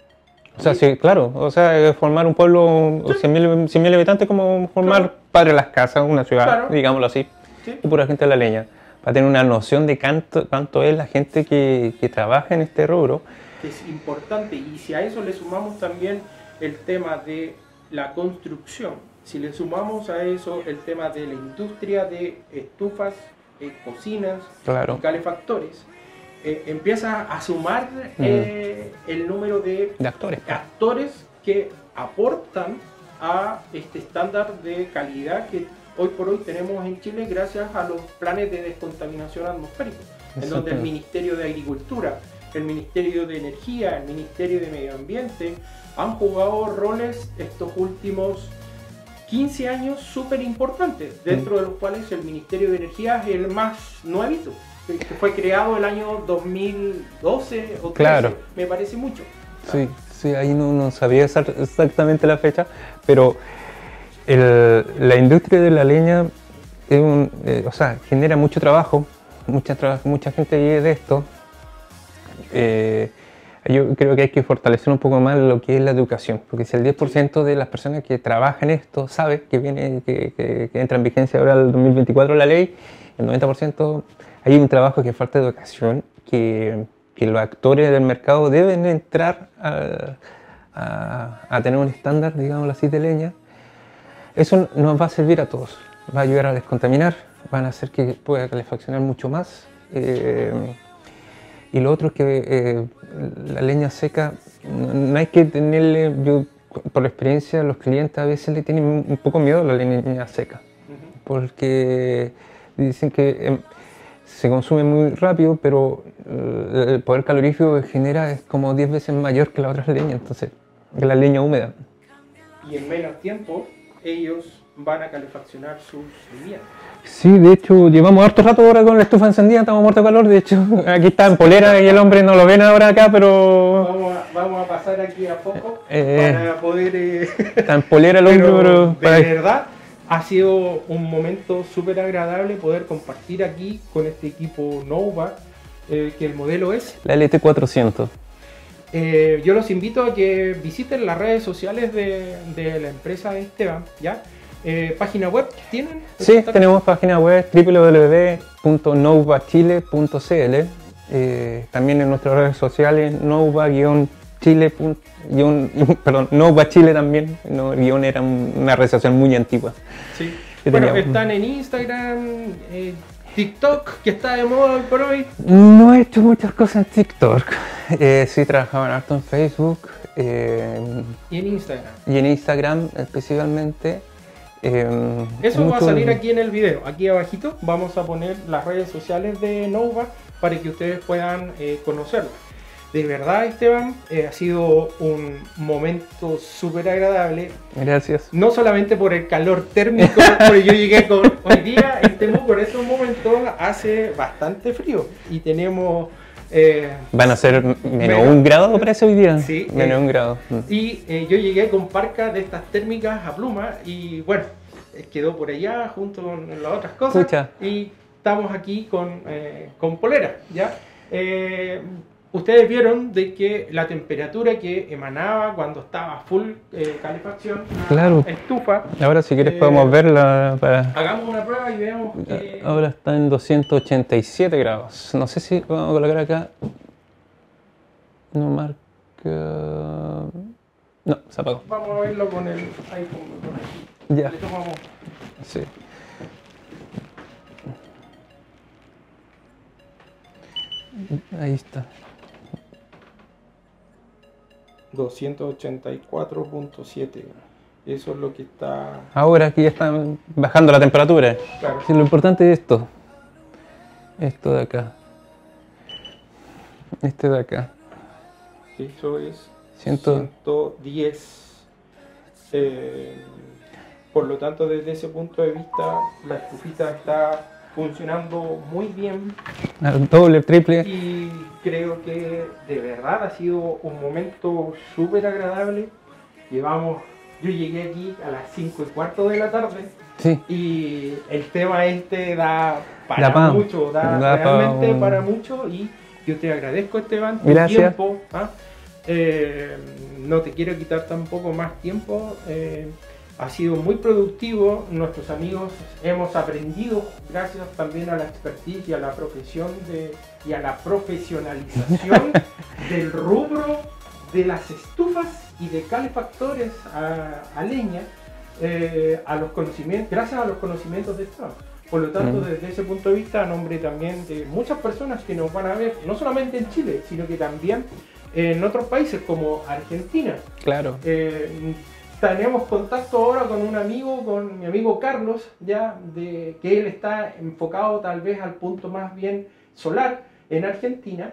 O sea, sí, claro, o sea, es formar un pueblo, cien mil habitantes, como formar Claro. Padre Las Casas, una ciudad, Claro. digámoslo así, ¿Sí? y pura gente de la leña, para tener una noción de cuánto, cuánto es la gente que, que trabaja en este rubro. Que es importante. Y si a eso le sumamos también el tema de la construcción, si le sumamos a eso el tema de la industria de estufas, eh, cocinas Claro. y calefactores, eh, empieza a sumar eh, el número de De actores. pues. actores que aportan a este estándar de calidad que hoy por hoy tenemos en Chile gracias a los planes de descontaminación atmosférica, en donde el Exacto. Ministerio de Agricultura, el Ministerio de Energía, el Ministerio de Medio Ambiente han jugado roles estos últimos quince años súper importantes, dentro de los cuales el Ministerio de Energía es el más nuevito, que fue creado el año dos mil doce o trece, Claro. me parece mucho. Sí, sí, ahí no, no sabía exact- exactamente la fecha, pero el- la industria de la leña es un, eh, o sea, genera mucho trabajo, mucha, traba- mucha gente vive de esto. Eh, yo creo que hay que fortalecer un poco más lo que es la educación, porque si el diez por ciento de las personas que trabajan esto sabe que, viene, que, que- que entra en vigencia ahora el dos mil veinticuatro la ley, el noventa por ciento hay un trabajo que falta de educación, que, que los actores del mercado deben entrar a, a, a tener un estándar, digamos así, de leña. Eso nos va a servir a todos, va a ayudar a descontaminar, van a hacer que pueda calefaccionar mucho más. Eh, y lo otro es que eh, la leña seca, no, no hay que tenerle, yo, por experiencia, los clientes a veces le tienen un poco miedo a la leña seca, porque dicen que eh, se consume muy rápido, pero eh, el poder calorífico que genera es como diez veces mayor que las otras leñas, entonces, que la leña húmeda. Y en menos tiempo ellos van a calefaccionar sus viviendas. Sí, de hecho, llevamos harto rato ahora con la estufa encendida, estamos muertos de calor, de hecho, aquí está en polera y el hombre no lo ven ahora acá, pero... Vamos a, vamos a pasar aquí a poco Eh, para poder... Eh... Está en polera el hombre, pero, pero... de para- verdad, ha sido un momento súper agradable poder compartir aquí con este equipo Nova, eh, que el modelo es... La L T cuatrocientos. Eh, yo los invito a que visiten las redes sociales de, de la empresa de Esteban, ¿ya? Eh, ¿Página web tienen? Sí, tenemos página web w w w punto nova chile punto c l. Eh, también en nuestras redes sociales nova-chile. Perdón, Nova Chile también. No, el guión era una red social muy antigua. Sí. que Bueno, teníamos. están en Instagram, eh, TikTok, que está de moda hoy por hoy. No he hecho muchas cosas en TikTok. Eh, sí, trabajaba harto en Facebook eh, Y en Instagram. y en Instagram especialmente. Eh, Eso va a mucho- salir aquí en el video. Aquí abajito vamos a poner las redes sociales de Nova para que ustedes puedan eh, conocerlo. De verdad, Esteban, eh, ha sido un momento súper agradable. Gracias. No solamente por el calor térmico, porque yo llegué con... Hoy día en Temuco por esos momentos hace bastante frío y tenemos... eh, Van a ser menos Menos. un grado, parece hoy día. Sí, Menos eh, un grado. Mm. Y eh, yo llegué con parcas de estas térmicas a pluma y bueno, eh, quedó por allá junto con las otras cosas. Pucha. Y estamos aquí con, eh, con polera, ¿ya? Eh, ustedes vieron de que la temperatura que emanaba cuando estaba full eh, calefacción, Claro. estufa, Ahora si quieres Eh, podemos verla para... hagamos una prueba y veamos que... Ahora está en doscientos ochenta y siete grados. No sé si vamos a colocar acá. No marca. No, se apagó. Vamos a verlo con el iPhone. Por aquí. Ya. Le tomamos... Sí. Ahí está. doscientos ochenta y cuatro punto siete. Eso es lo que está... Ahora aquí ya está bajando la temperatura. Claro. Sí, lo importante es esto. Esto de acá. Este de acá. Eso es Ciento- ciento diez. Eh, por lo tanto, desde ese punto de vista, la estufita está funcionando muy bien Doble, triple. y creo que de verdad ha sido un momento súper agradable. Llevamos, yo llegué aquí a las cinco y cuarto de la tarde Sí. y el tema este da para Da pa- mucho, da, da pa- realmente para mucho y yo te agradezco, Esteban, tu Gracias. tiempo. ¿ah? Eh, no te quiero quitar tampoco más tiempo. eh, ha sido muy productivo. Nuestros amigos hemos aprendido gracias también a la expertise y a la profesión de, y a la profesionalización del rubro de las estufas y de calefactores a, a leña, eh, a los conocimientos, gracias a los conocimientos de Esteban. Por lo tanto, Mm. desde ese punto de vista, a nombre también de muchas personas que nos van a ver, no solamente en Chile, sino que también en otros países como Argentina. Claro. Eh, tenemos contacto ahora con un amigo, con mi amigo Carlos, ya de que él está enfocado tal vez al punto más bien solar en Argentina.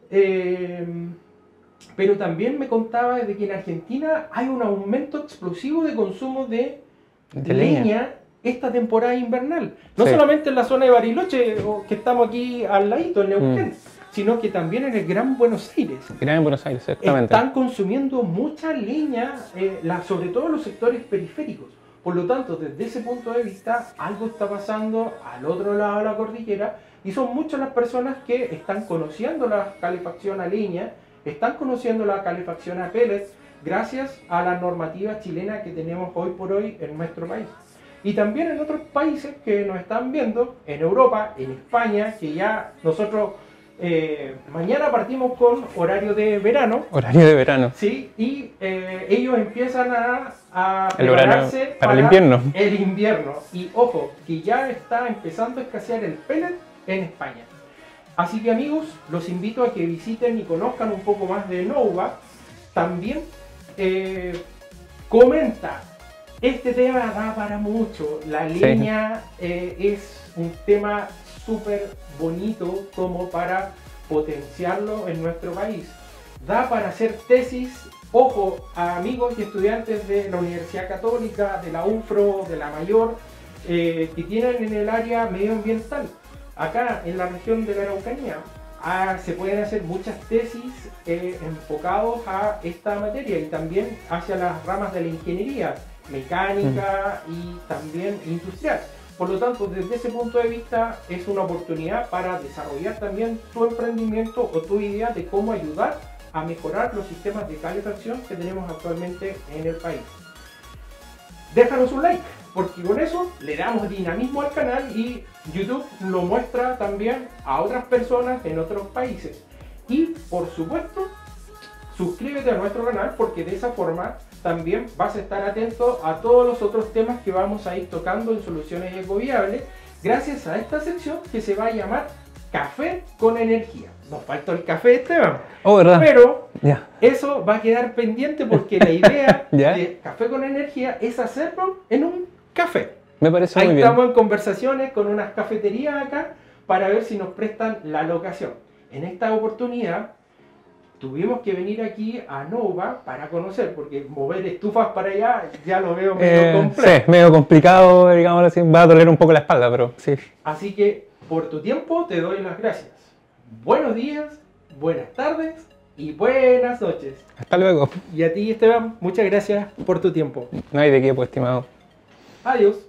Eh, pero también me contaba de que en Argentina hay un aumento explosivo de consumo de, De leña. leña. esta temporada invernal. No Sí. solamente en la zona de Bariloche, o que estamos aquí al ladito, en Neuquén, Mm. sino que también en el Gran Buenos Aires. Gran en Buenos Aires, exactamente. Están consumiendo mucha leña, eh, la- sobre todo en los sectores periféricos. Por lo tanto, desde ese punto de vista, algo está pasando al otro lado de la cordillera y son muchas las personas que están conociendo la calefacción a leña, están conociendo la calefacción a pellets, gracias a la normativa chilena que tenemos hoy por hoy en nuestro país. Y también en otros países que nos están viendo, en Europa, en España, que ya nosotros Eh, mañana partimos con horario de verano. Horario de verano. Sí, y eh, ellos empiezan a, a El horario prepararse para el invierno. el invierno. Y ojo, que ya está empezando a escasear el pellet en España. Así que amigos, los invito a que visiten y conozcan un poco más de Nouba. También eh, comenta, este tema da para mucho. La Sí. leña eh, es un tema súper bonito como para potenciarlo en nuestro país. Da para hacer tesis, ojo, a amigos y estudiantes de la Universidad Católica, de la U F R O, de la Mayor, eh, que tienen en el área medioambiental. Acá en la región de la Araucanía ah, se pueden hacer muchas tesis eh, enfocados a esta materia y también hacia las ramas de la ingeniería mecánica mm. y también industrial. Por lo tanto, desde ese punto de vista es una oportunidad para desarrollar también tu emprendimiento o tu idea de cómo ayudar a mejorar los sistemas de calefacción que tenemos actualmente en el país. Déjanos un like, porque con eso le damos dinamismo al canal y YouTube lo muestra también a otras personas en otros países. Y por supuesto, suscríbete a nuestro canal porque de esa forma también vas a estar atento a todos los otros temas que vamos a ir tocando en Soluciones Ecoviables gracias a esta sección que se va a llamar Café con Energía. Nos faltó el café, Esteban. Oh, ¿verdad? Pero yeah. eso va a quedar pendiente porque la idea ¿Ya? de Café con Energía es hacerlo en un café. Me parece Ahí muy bien. estamos en conversaciones con unas cafeterías acá para ver si nos prestan la locación. En esta oportunidad tuvimos que venir aquí a Nouba para conocer, porque mover estufas para allá ya lo veo medio Eh, complejo. sí, medio complicado, digamos así. Va a doler un poco la espalda, pero sí. Así que por tu tiempo te doy las gracias. Buenos días, buenas tardes y buenas noches. Hasta luego. Y a ti, Esteban, muchas gracias por tu tiempo. No hay de qué, pues, estimado. Adiós.